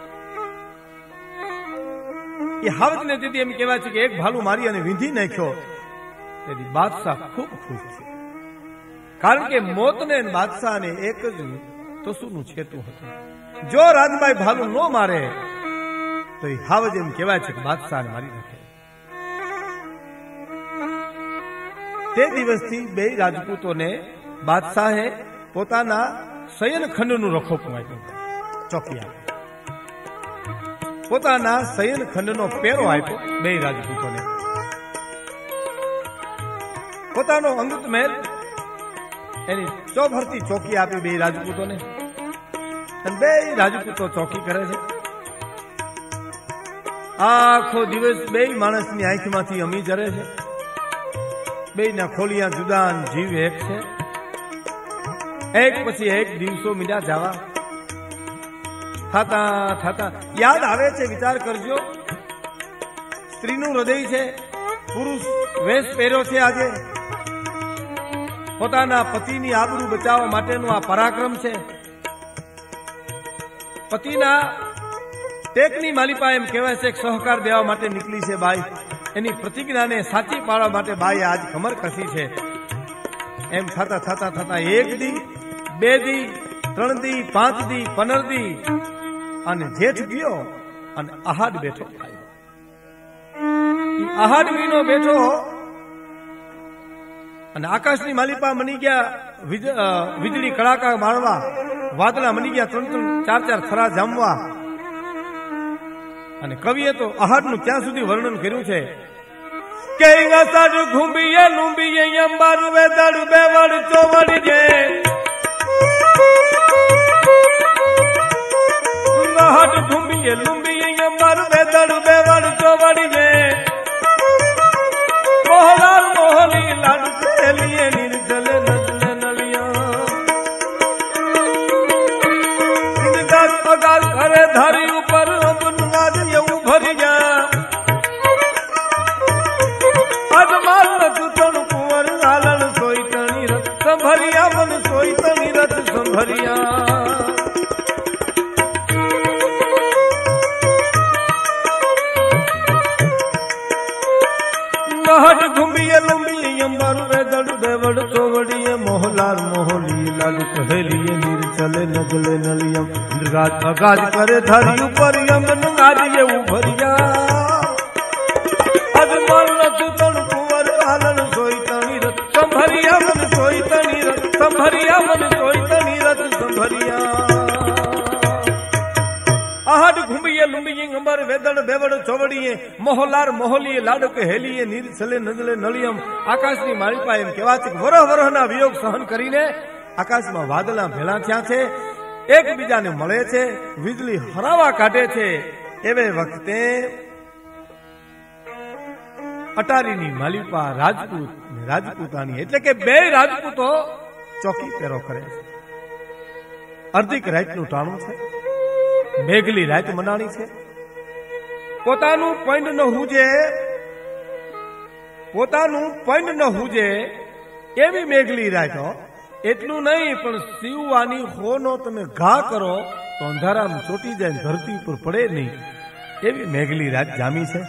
એ હાવજને દીધી એમ કહેવાય છે કે એક ભાલું મારી અને વીંધી નાખ્યો. તેથી બાદશાહ ખૂબ ખુશ છે, કારણ કે મોતને બાદશાહને એક જ તસુનું છેતું હતું. જો રાજબાઈ ભાલું ન મારે તો એ હાવજ એમ કહેવાય છે કે બાદશાહને મારી નાખે. તે દિવસથી બે રાજપૂતોને બાદશાહે પોતાના શયન ખંડનું રખોપું આપ્યું, ચોકી આપી, પોતાના શયન ખંડનો પેરો આપ્યો બે રાજપૂતોને. પોતાનો અમૃત મહેલ એની ચોભરતી ચોકી આપી બે રાજપૂતોને, અને બે રાજપૂતો ચોકી કરે છે. આખો દિવસ બે માણસની આંખમાંથી અમી જરે છે, બે ના ખોલિયા જુદા, જીવ એક છે. એક પછી એક દિવસો મીડા જવા થતા થતા યાદ આવે છે, વિચાર કરજો, સ્ત્રીનું હૃદય છે, પુરુષ વેશ પહેર્યો છે, આજે પોતાના પતિની આબરૂ બચાવવા માટેનું આ પરાક્રમ છે. પતિના ટેકની માલિપા એમ કહેવાય છે સહકાર દેવા માટે નીકળી છે બાઈ, એની પ્રતિજ્ઞાને સાચી પાડવા માટે બાઈ આજ કમર કસી છે. એમ થતા થતા થતા એક દી, બે દી, ત્રણ દી, પાંચ દી, પંદર દી અને જેઠ ગયો અને આહાડ બેઠો થાય. આહાડ મહિનો બેઠો અને આકાશની માલિપા મની ગયા વીજળી કડાકા મારવા, વાદળા મની ગયા ત્રણ ત્રણ ચાર ચાર થરા જામવા. અને કવિએ તો આહાડનું ત્યાં સુધી વર્ણન કર્યું છે કે અસાડ ઘુંબીએ લુંબીએ અંબાર વેદડ બેવડ ચોવડ જે આહાડ ઘુંબીએ લુંબીએ અંબાર વેદડ બેવડ ચોવડ જે મોહલાલ મોહલી લાડ ખેલીએ નિર્જલ નજલે નલિયા ઇનગાસ પગાર કરે ધારી ઉપર અબન નાદ એવું ભરી જા અજમાલ નતું કુંવર લાલન સોઈ તણી રત સંભરિયા મન સોઈ તણી રત સંભરિયા નહટ ઘુંબીએ લુંબીએ અંબર વેદડ બેવડ ચોવડીએ મોહલાલ મોહલી લાલ કહેલીએ નિર્ચલે નગલે નલિયમ ઇન્દ્રગાજ અગાજ કરે ધરી ઉપર યમન નારીએ ઉભરિયા અજમલ નતું કુંવર લાલન સોઈ તણી રત સંભરિયા મન સોઈ તણી રત સંભરિયા મન સોઈ તણી રત સંભરિયા આહાડ ઘુંબીએ લુંબીએ અંબર વેદડ બેવડ ચોવડીએ મોહલાર મોહલીએ લાડક હેલીએ નીર છલે નજલે નળિયમ આકાશની માલિપા એમ કહેવા છે વરહ વરહના વિયોગ સહન કરીને આકાશમાં વાદળા ભેળા થયા છે, એકબીજાને મળે છે, વીજળી હરાવા કાઢે છે. એવે વખતે અટારીની માલિપા રાજપૂત રાજપૂતાની એટલે કે બે રાજપૂતો ચોકી પેરો કરે છે. અર્ધિક રાતનું ટાણું છે, મેઘલી રાત મનાણી છે. પોતાનું પૈંડ ન હુજે પોતાનું પૈંડ ન હુજે એવી મેઘલી રાત. એટલું નહીં પણ સીવવાની હોનો તમે ઘા કરો તો અંધારામાં ચોટી જાય, ધરતી ઉપર પડે નહીં એવી મેઘલી રાત જામી છે.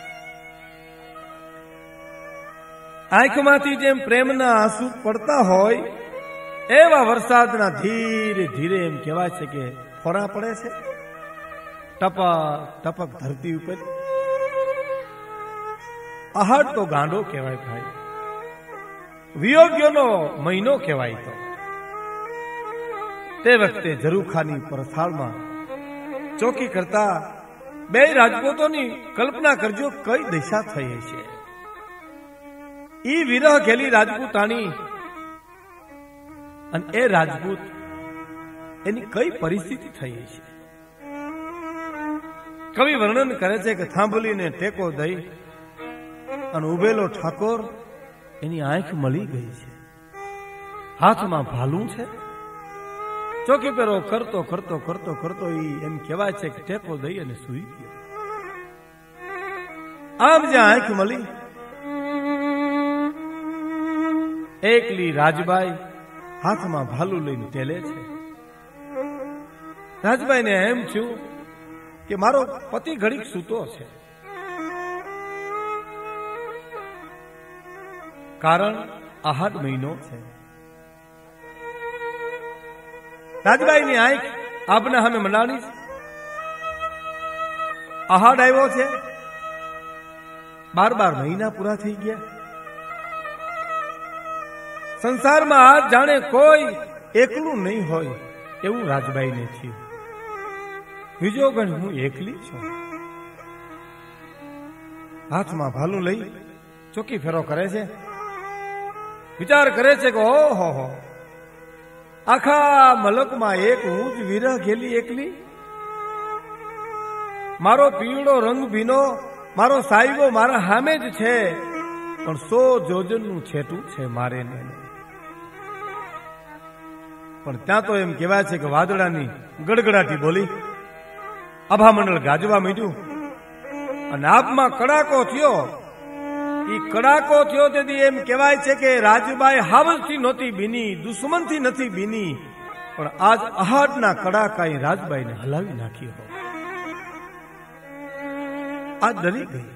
આંખમાંથી જેમ પ્રેમના આંસુ પડતા હોય એવા વરસાદના ધીરે ધીરે એમ કહેવાય છે કે ફોરા પડે છે, ટપક ટપક ધરતી ઉપર. આહાડ તો ગાંડો કહેવાય ભાઈ, વિયોગ્યનો મહિનો કહેવાય. તો તે વખતે ઝરૂખાની પરથાળમાં ચોકી કરતા બે રાજપૂતોની કલ્પના કરજો કઈ દિશા થઈ છે. ઈ વિરહ ગેલી રાજપૂતાણી અને એ રાજપૂત એની કઈ પરિસ્થિતિ થઈ છે. કવિ વર્ણન કરે છે કે થાંભલીને ટેકો દઈ અને ઉભેલો ઠાકોર એની આંખ મળી ગઈ છે, હાથમાં ભાલું છે. ચોકી પેરો કરતો કરતો કરતો કરતો ઈ એમ કહેવાય છે કે ટેકો દઈ અને સૂઈ ગયો. આમ જ્યાં આંખ મળી એકલી રાજબાઈ હાથમાં ભાલું લઈને ટેલે છે. રાજબાઈને એમ થયું કે મારો પતિ ઘડીક સૂતો છે, કારણ આહાડ મહિનો છે. રાજબાઈની આંખ આપના સામે મંડાણી છે. આહાડ આવ્યો છે, બાર બાર મહિના પૂરા થઈ ગયા. સંસારમાં આજ જાણે કોઈ એકલું નહીં હોય એવું રાજબાઈને થયું. બીજો ગણ હું એકલી છું. હાથમાં ભાલું લઈ ચોકી ફેરો કરે છે, વિચાર કરે છે કે ઓહો હો આખા મલકમાં એક હું જ વિરહ ગેલી એકલી. મારો પીળો રંગ ભીનો મારો સાહેબો મારા સામે જ છે, પણ સો જોજનનું છેટું છે મારે ને. પણ ત્યાં તો એમ કહેવાય છે કે વાદળાની ગડગડાટી બોલી, આભા મંડળ ગાજવા માંડ્યું અને આપમાં કડાકો થયો. ઈ કડાકો થયો તેથી એમ કહેવાય છે કે રાજબાઈ હાવલથી નહોતી બીની, દુશ્મનથી નથી બીની, પણ આજ આહાડના કડાકાએ રાજબાઈને હલાવી નાખી હોય. આ ડરી ગઈ.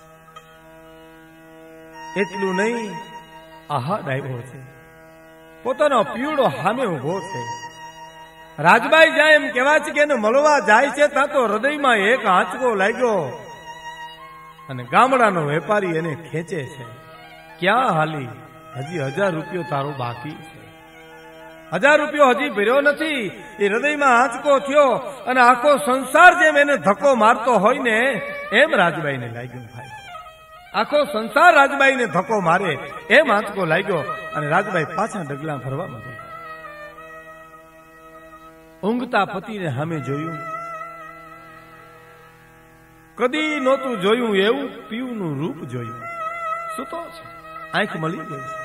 એટલું નહીં, આહાડ આવ્યો છે, પોતાનો પીવડો સામે ઉભો છે. રાજબાઈ જાય એમ કહેવાય છે કે એને મળવા જાય છે, ત્યાં તો હૃદયમાં એક આંચકો લાગ્યો. અને ગામડાનો વેપારી એને ખેંચે છે. ક્યાં હાલી, હજી હજાર રૂપિયો તારો બાકી છે. હજાર રૂપિયો હજી ભર્યો નથી. એ હૃદયમાં આંચકો થયો અને આખો સંસાર જેમ એને ધક્કો મારતો હોય ને એમ રાજબાઈને લાગ્યું. ભાઈ, આખો સંસાર રાજબાઈને ધક્કો મારે એમ આંચકો લાગ્યો અને રાજબાઈ પાછા ડગલા ભરવા માંડ્યા. ઊંઘતા પતિને સામે જોયું. કદી નહોતું જોયું એવું પીયુનું રૂપ જોયું. સૂતો છે, આંખ મળી ગઈ છે,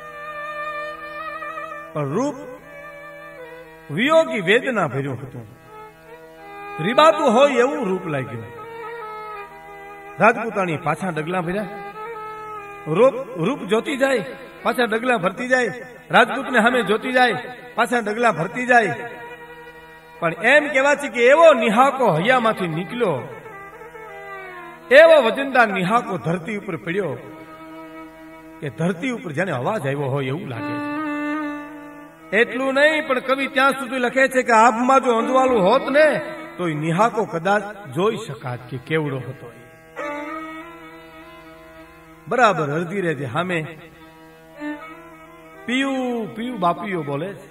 પણ રૂપ વિયોગી વેદના ભર્યું હતું. રીબાતું હોય એવું રૂપ લાગ્યું. રાજપૂતાણી પાછા ડગલા ભર્યા. રૂપ રૂપ જોતી જાય, પાછા ડગલા ભરતી જાય. રાજપૂતને સામે જોતી જાય, પાછા ડગલા ભરતી જાય. પણ એમ કહેવા છે કે એવો નિહાકો હૈયામાંથી નીકળ્યો, એવો વજનદાર નિહાકો ધરતી ઉપર પડ્યો કે ધરતી ઉપર જેને અવાજ આવ્યો હોય એવું લાગે છે. એટલું નહીં, પણ કવિ ત્યાં સુધી લખે છે કે આભમાં જો અંજવાળું હોત ને તો એ નિહાકો કદાચ જોઈ શકાત કે કેવડો હતો. બરાબર અડધી રેતી સામે પીયું પીયું બાપીઓ બોલે છે.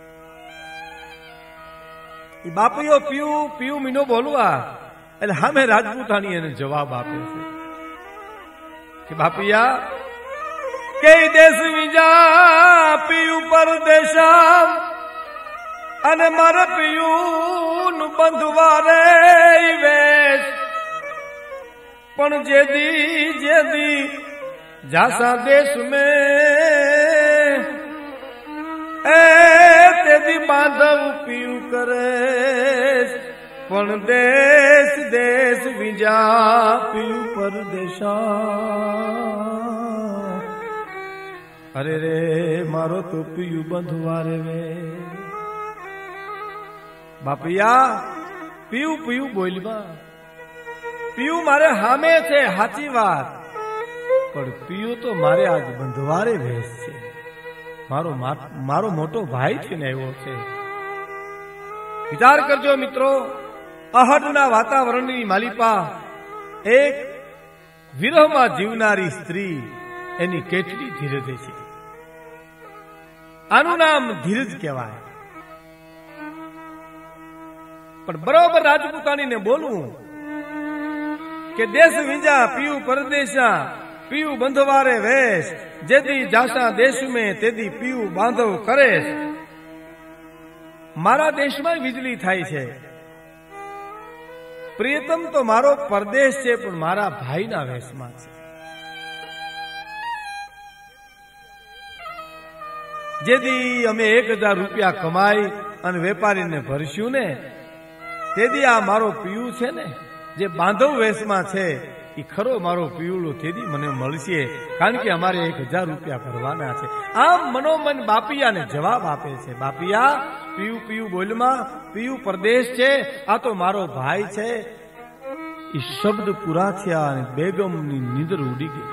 એ બાપીઓ પીયું પીયું મીનો બોલવા એટલે સામે રાજપૂતાણી એને જવાબ આપે છે કે બાપીયા કે દેશ વિજા પીયું પરદેશા અને મારે પીયું બંધવારે વેશ પણ જેદી જેદી જાસા દેશ મેં એ તેદી બાંધવ પીયું કરે પણ દેશ દેશ વિજા પીયું પરદેશા. અરે રે મારો તો પીયું બંધવારે વે. બાપૈયા પીયું પીયું બોલવા. પીયું મારે હામે છે સાચી વાત, પણ પીયું તો મારે આજ બંધવારે વેશ છે. મારો મારો મોટો ભાઈ છે ને એવો છે. વિચાર કરજો મિત્રો, અહડના વાતાવરણની માલિપા એક વિરહમાં જીવનારી સ્ત્રી એની કેટલી ધીરજ છે. આનું નામ ધીરજ કહેવાય. પણ બરોબર રાજપૂતાણીને બોલવું કે દેશ વિંજા પીયું પરદેશા પીયું બંધવારે વેશ જેદી જાસા દેશ મેં તેદી પીયું બાંધવ કરે. મારા દેશમાં વીજળી થાય છે. પ્રિયતમ તો મારો પરદેશ છે પણ મારા ભાઈના વેશમાં છે. જેદી અમે એક હજાર રૂપિયા કમાઈ અને વેપારીને ભરશું ને તેદી આ મારો પીયું છે ને જે બાંધવ વેશમાં છે એ ખરો મારો પીયુલો તેદી મને મળશે, કારણ કે અમારે એક હજાર રૂપિયા ભરવાના છે. આમ મનોમન બાપિયાને જવાબ આપે છે. બાપિયા પીયું પીયું બોલમાં પીયું પરદેશ છે, આ તો મારો ભાઈ છે. એ શબ્દ પૂરા થયા અને બેગમની નીંદર ઉડી ગઈ.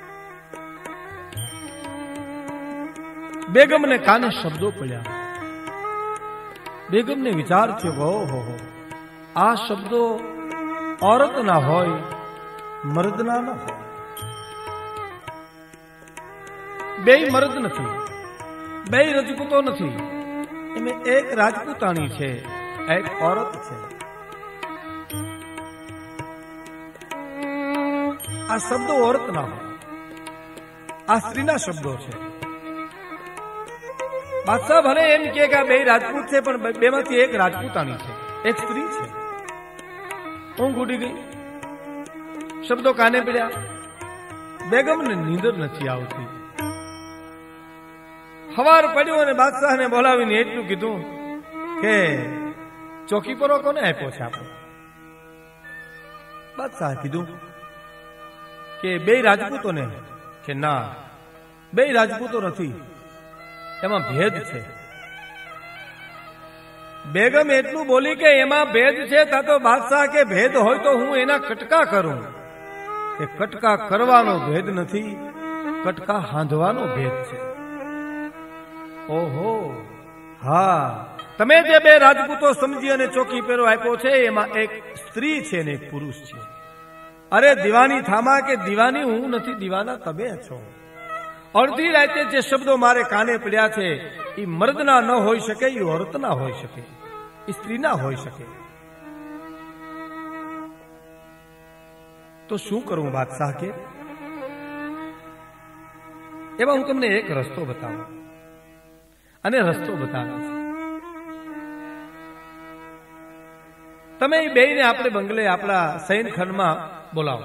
બેગમને કાને શબ્દો પડ્યા. બેગમને વિચાર થયો, હો હો આ શબ્દો औरत ના હોય, મર્દના ના હોય. બે મર્દ નથી, બે રજપૂતો નથી, એમાં એક રાજપૂતાણી છે, એક औरत છે. આ શબ્દો औरत ના હોય, આ સ્ત્રીના શબ્દો છે. બાદશાહ ભલે એમ કે આ બે રાજપૂત છે, પણ બે માંથી એક રાજપૂતાણી છે, એક સ્ત્રી છે. ઊંઘ ઉડી ગઈ, શબ્દો કાને પડ્યા. બેગમને નીંદર નથી આવતી. સવાર પડ્યો અને બાદશાહને બોલાવીને એટલું કીધું કે ચોકી પરો કોને આપ્યો છે આપણે? બાદશાહ કીધું કે બે રાજપૂતોને. કે ના, બે રાજપૂતો નથી, એમાં ભેદ છે. બેગમ એટલું બોલી કે એમાં ભેદ છે. તા તો બાદશાહ કે ભેદ હોય તો હું એના કટકા કરું. એ કટકા કરવાનો ભેદ નથી, કટકા હાંધવાનો ભેદ છે. ઓહો, હા, તમે જે બે રાજપૂતો સમજી અને ચોકી પહેરો આપ્યો છે એમાં એક સ્ત્રી છે ને એક પુરુષ છે. અરે દીવાની થામા કે દીવાની હું નથી, દીવાના તમે છો. અડધી રાતે જે શબ્દો મારે કાને પડ્યા છે એ મર્દના ન હોઈ શકે, એ ઓરતના હોઈ શકે, એ સ્ત્રીના હોઈ શકે. તો શું કરું બાદશાહ કે? એમાં હું તમને એક રસ્તો બતાવું, અને રસ્તો બતાવે છે. તમે એ બેયને આપણે બંગલે આપણા શયનખંડમાં બોલાવો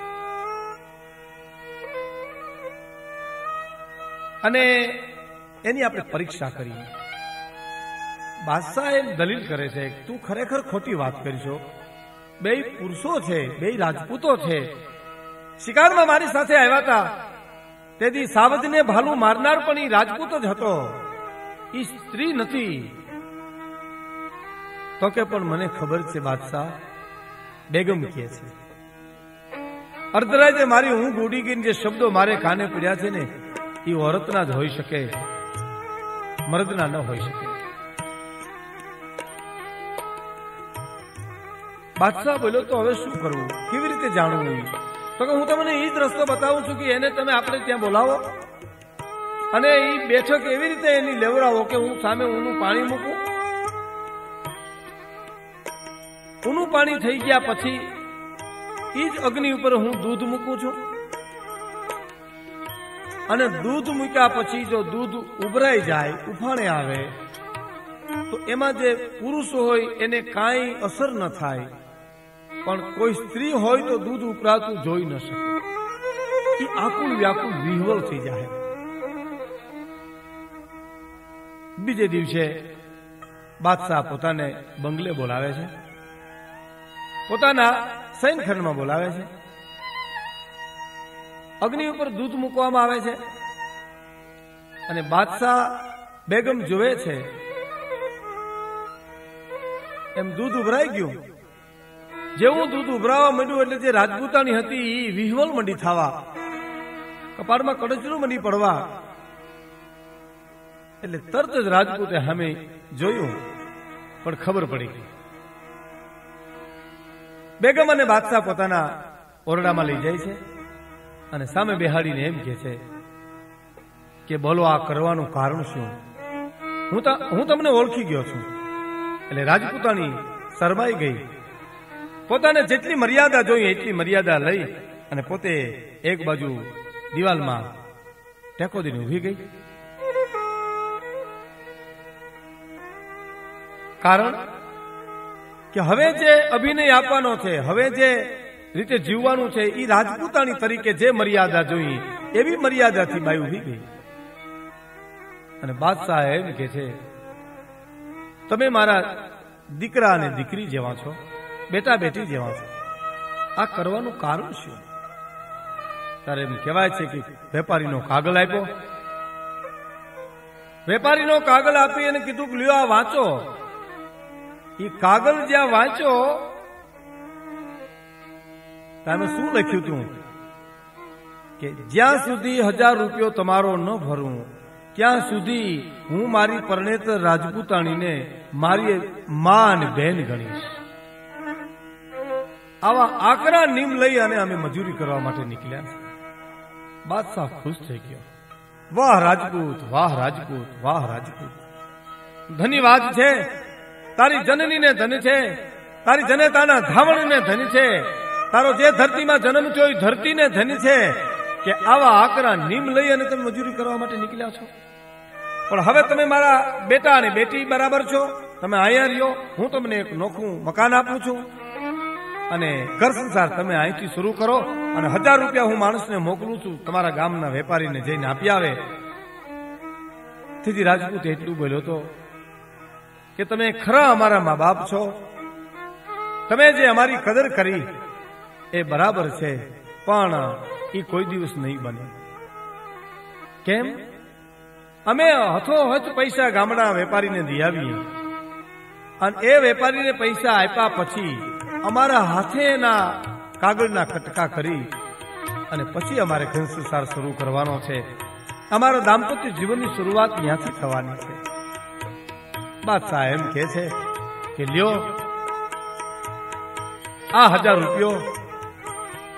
અને એની આપણે પરીક્ષા કરીએ. બાદશાહ એમ દલીલ કરે છે, તું ખરેખર ખોટી વાત કરીશો. બે પુરુષો છે, બે રાજપૂતો છે, શિકારમાં મારી સાથે આવ્યા હતા. તેથી સાવજને ભાલું મારનાર પણ એ રાજપૂત જ હતો, એ સ્ત્રી નથી. તો કે પણ મને ખબર છે બાદશાહ, બેગમ કહે છે અર્ધરાતે મારી ઊંઘ ઉડી ગઈને જે શબ્દો મારે કાને પડ્યા છે ને એ ઓરતના જ હોઈ શકે, મર્દના ન હોઈ શકે. બાદશાહ બોલ્યો તો હવે શું કરવું, કેવી રીતે જાણવું? તો કે હું તમને એ જ રસ્તો બતાવું છું કે એને તમે આપણે ત્યાં બોલાવો અને એ બેઠક એવી રીતે એની લેવડાવો કે હું સામે ઊનું પાણી મૂકું. ઊનું પાણી થઈ ગયા પછી એ જ અગ્નિ ઉપર હું દૂધ મૂકું છું અને દૂધ મૂક્યા પછી જો દૂધ ઉભરાઈ જાય, ઉફાણે આવે, તો એમાં જે પુરુષ હોય એને કાંઈ અસર ન થાય, પણ કોઈ સ્ત્રી હોય તો દૂધ ઉભરાતું જોઈ ન શકે, એ આકુલ વ્યાકુલ વિહવલ થઈ જાય. બીજે દિવસે બાદશાહ પોતાને બંગલે બોલાવે છે, પોતાના શયનખંડમાં બોલાવે છે. અગ્નિ ઉપર દૂધ મૂકવામાં આવે છે અને બાદશાહ બેગમ જોવે છે એમ દૂધ ઉભરાઈ ગયું. જેવું દૂધ ઉભરાવા માંડ્યું એટલે જે રાજપૂતાણી હતી એ વિહવલ મંડી થવા, કપાળમાં કડચરું મંડી પડવા. એટલે તરત જ રાજપૂતે સામે જોયું પણ ખબર પડી ગઈ. બેગમ અને બાદશાહ પોતાના ઓરડામાં લઈ જાય છે અને સામે બેહાડીને એમ કહે છે કે બોલો આ કરવાનું કારણ શું? હું હું તમને ઓળખી ગયો છું. એટલે રાજપૂતાણી શરમાઈ ગઈ. પોતાને જેટલી મર્યાદા જોઈએ એટલી મર્યાદા લઈ અને પોતે એક બાજુ દિવાલમાં ટેકો દઈને ઊભી ગઈ. કારણ કે હવે જે અભિનય આપવાનો છે, હવે જે રીતે જીવવાનું છે, એ રાજપૂતાણી તરીકે જે મર્યાદા જોઈ એવી મર્યાદાથી બાઈ ઊભી ગઈ. અને બાદશાહ એમ કે છે તમે મારા દીકરા અને દીકરી જેવા છો, બેટા બેટી જેવા છો, આ કરવાનું કારણ શું? ત્યારે એમ કહેવાય છે કે વેપારીનો કાગળ આપ્યો. વેપારીનો કાગળ આપી એને કીધું કે લ્યો આ વાંચો. એ કાગળ જ્યાં વાંચો તમે શું લખ્યું હતું કે જ્યાં સુધી હજાર રૂપિયો તમારો ન ભરું ત્યાં સુધી હું મારી પરણેતર રાજપૂતાણીને મારી માં અને બહેન ગણીશ. આવા આકરા નિયમ લઈ અને અમે મજૂરી કરવા માટે નીકળ્યા છે. બાદશાહ ખુશ થઈ ગયો. વાહ રાજપૂત, વાહ રાજપૂત, વાહ રાજપૂત, ધન્યવાદ છે. તારી જનનીને ધન છે, તારી જનેતાના ધાવણને ધન છે, તારો જે ધરતીમાં જન્મ થયો એ ધરતીને ધન છે કે આવા આકરા નિયમ લઈ અને તમે મજૂરી કરવા માટે નીકળ્યા છો. પણ હવે તમે મારા બેટા અને બેટી બરાબર છો, તમે અહીંયા રહ્યો, હું તમને એક નોખું મકાન આપું છું અને ઘર સંસાર તમે અહીંથી શરૂ કરો અને હજાર રૂપિયા હું માણસને મોકલું છું તમારા ગામના વેપારીને જઈને આપી આવે. તેથી રાજપૂત એટલું બોલ્યો હતો કે તમે ખરા અમારા મા બાપ છો, તમે જે અમારી કદર કરી એ બરાબર છે, પણ એ કોઈ દિવસ નહીં બને. કેમ? અમે હથોહથ પૈસા ગામડા વેપારીને દી આવીએ અને એ વેપારીને પૈસા આપ્યા પછી અમારા હાથે એના કાગળના કટકા કરી અને પછી અમારે ઘર સંસાર શરૂ કરવાનો છે. અમારા દાંપત્ય જીવનની શરૂઆત ત્યાંથી થવાની છે. બાદશાહ એમ કહે છે કે લ્યો આ હજાર રૂપિયો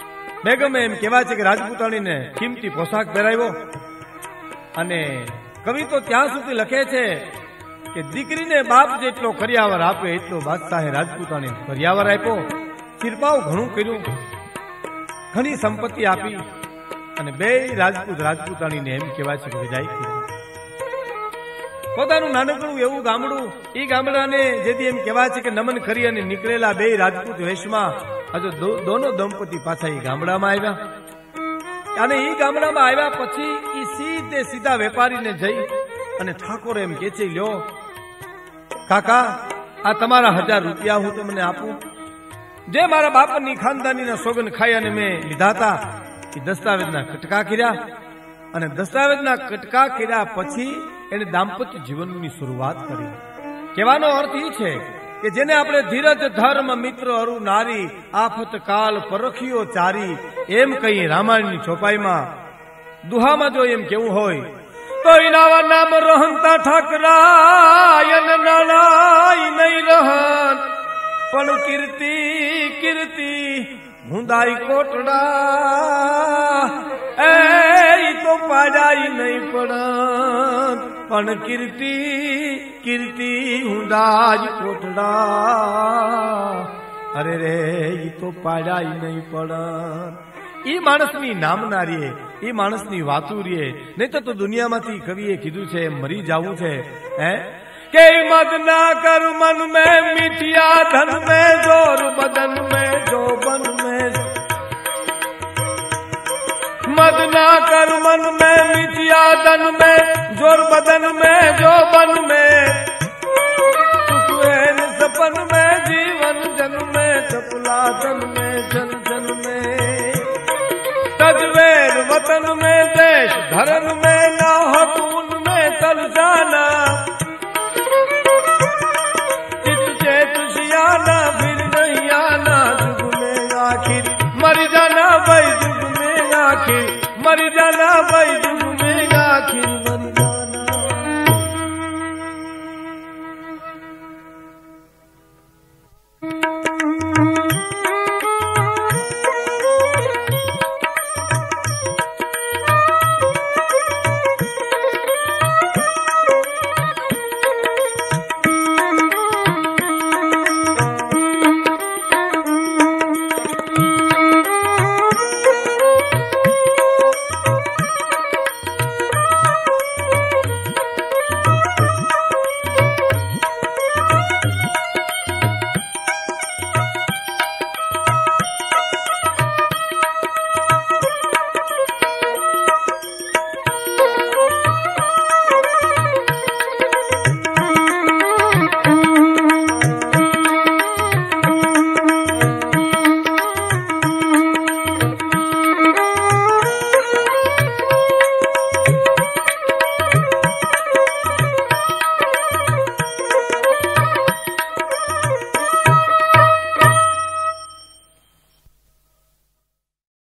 બેગમે એમ કહેવાય છે કે રાજપૂતાણીને કિંમતી પોશાક પહેરાવ્યો અને કવિ તો ત્યાં સુધી લખે છે કે દીકરીને બાપ જેટલો કરિયાવર આપે એટલો બાદશાહે રાજપૂતાણીને કરિયાવર આપ્યો. ચિરપાવ ઘણું કર્યું, ઘણી સંપત્તિ આપી અને બે રાજપૂત રાજપૂતાણીને એમ કહેવાય છે કે વિદાય કરી. પોતાનું નાનકડું એવું ગામડું, એ ગામડાને જેથી એમ કહેવાય છે કે નમન કરી અને નીકળેલા બે રાજપૂત વેશમાં હજુ દોનો દંપતી પાછા એ ગામડામાં આવ્યા. અને એ ગામડામાં આવ્યા પછી એ સીધે સીધા વેપારીને જઈ અને ઠાકોર એમ કે છે, લ્યો કાકા, આ તમારા હજાર રૂપિયા હું તમને આપું. જે મારા બાપની ખાનદાનીના સોગન ખાઈ અને મેં લીધા હતા એ દસ્તાવેજના કટકા કર્યા અને દસ્તાવેજના કટકા કર્યા પછી એને દાંપત્ય જીવનની શરૂઆત કરી. કહેવાનો અર્થ એ છે કે જેને આપણે ધીરજ ધર્મ મિત્ર અરુ નારી આફત કાલ પરખિયો ચારી એમ કહીએ રામાયણની ચોપાઈમાં દુહામાં જો એમ કેવું હોય તો ઇનાવા નામ રહંતા ઠાકરાયન નાણાય નહીં રહન પણ કીર્તિ કીર્તિ ભૂંદાઈ કોટડા એ તો પાડાઈ નહીં પડન પણ કીર્તિ કીર્તિ હુંદાજ કોટડા અરે રે ઈ તો પાડાઈ નહીં પડન. ઈ માણસની નામના રે, ઈ માણસની વાતું રે, નહીં તો દુનિયામાંથી કવિએ કીધું છે મરી જવું છે. હે કે મત ના કર મન में मिठिया धन में जोर बदन में जोबन में मत ना कर मन में मिठिया धन में जोर बदन में जोबन में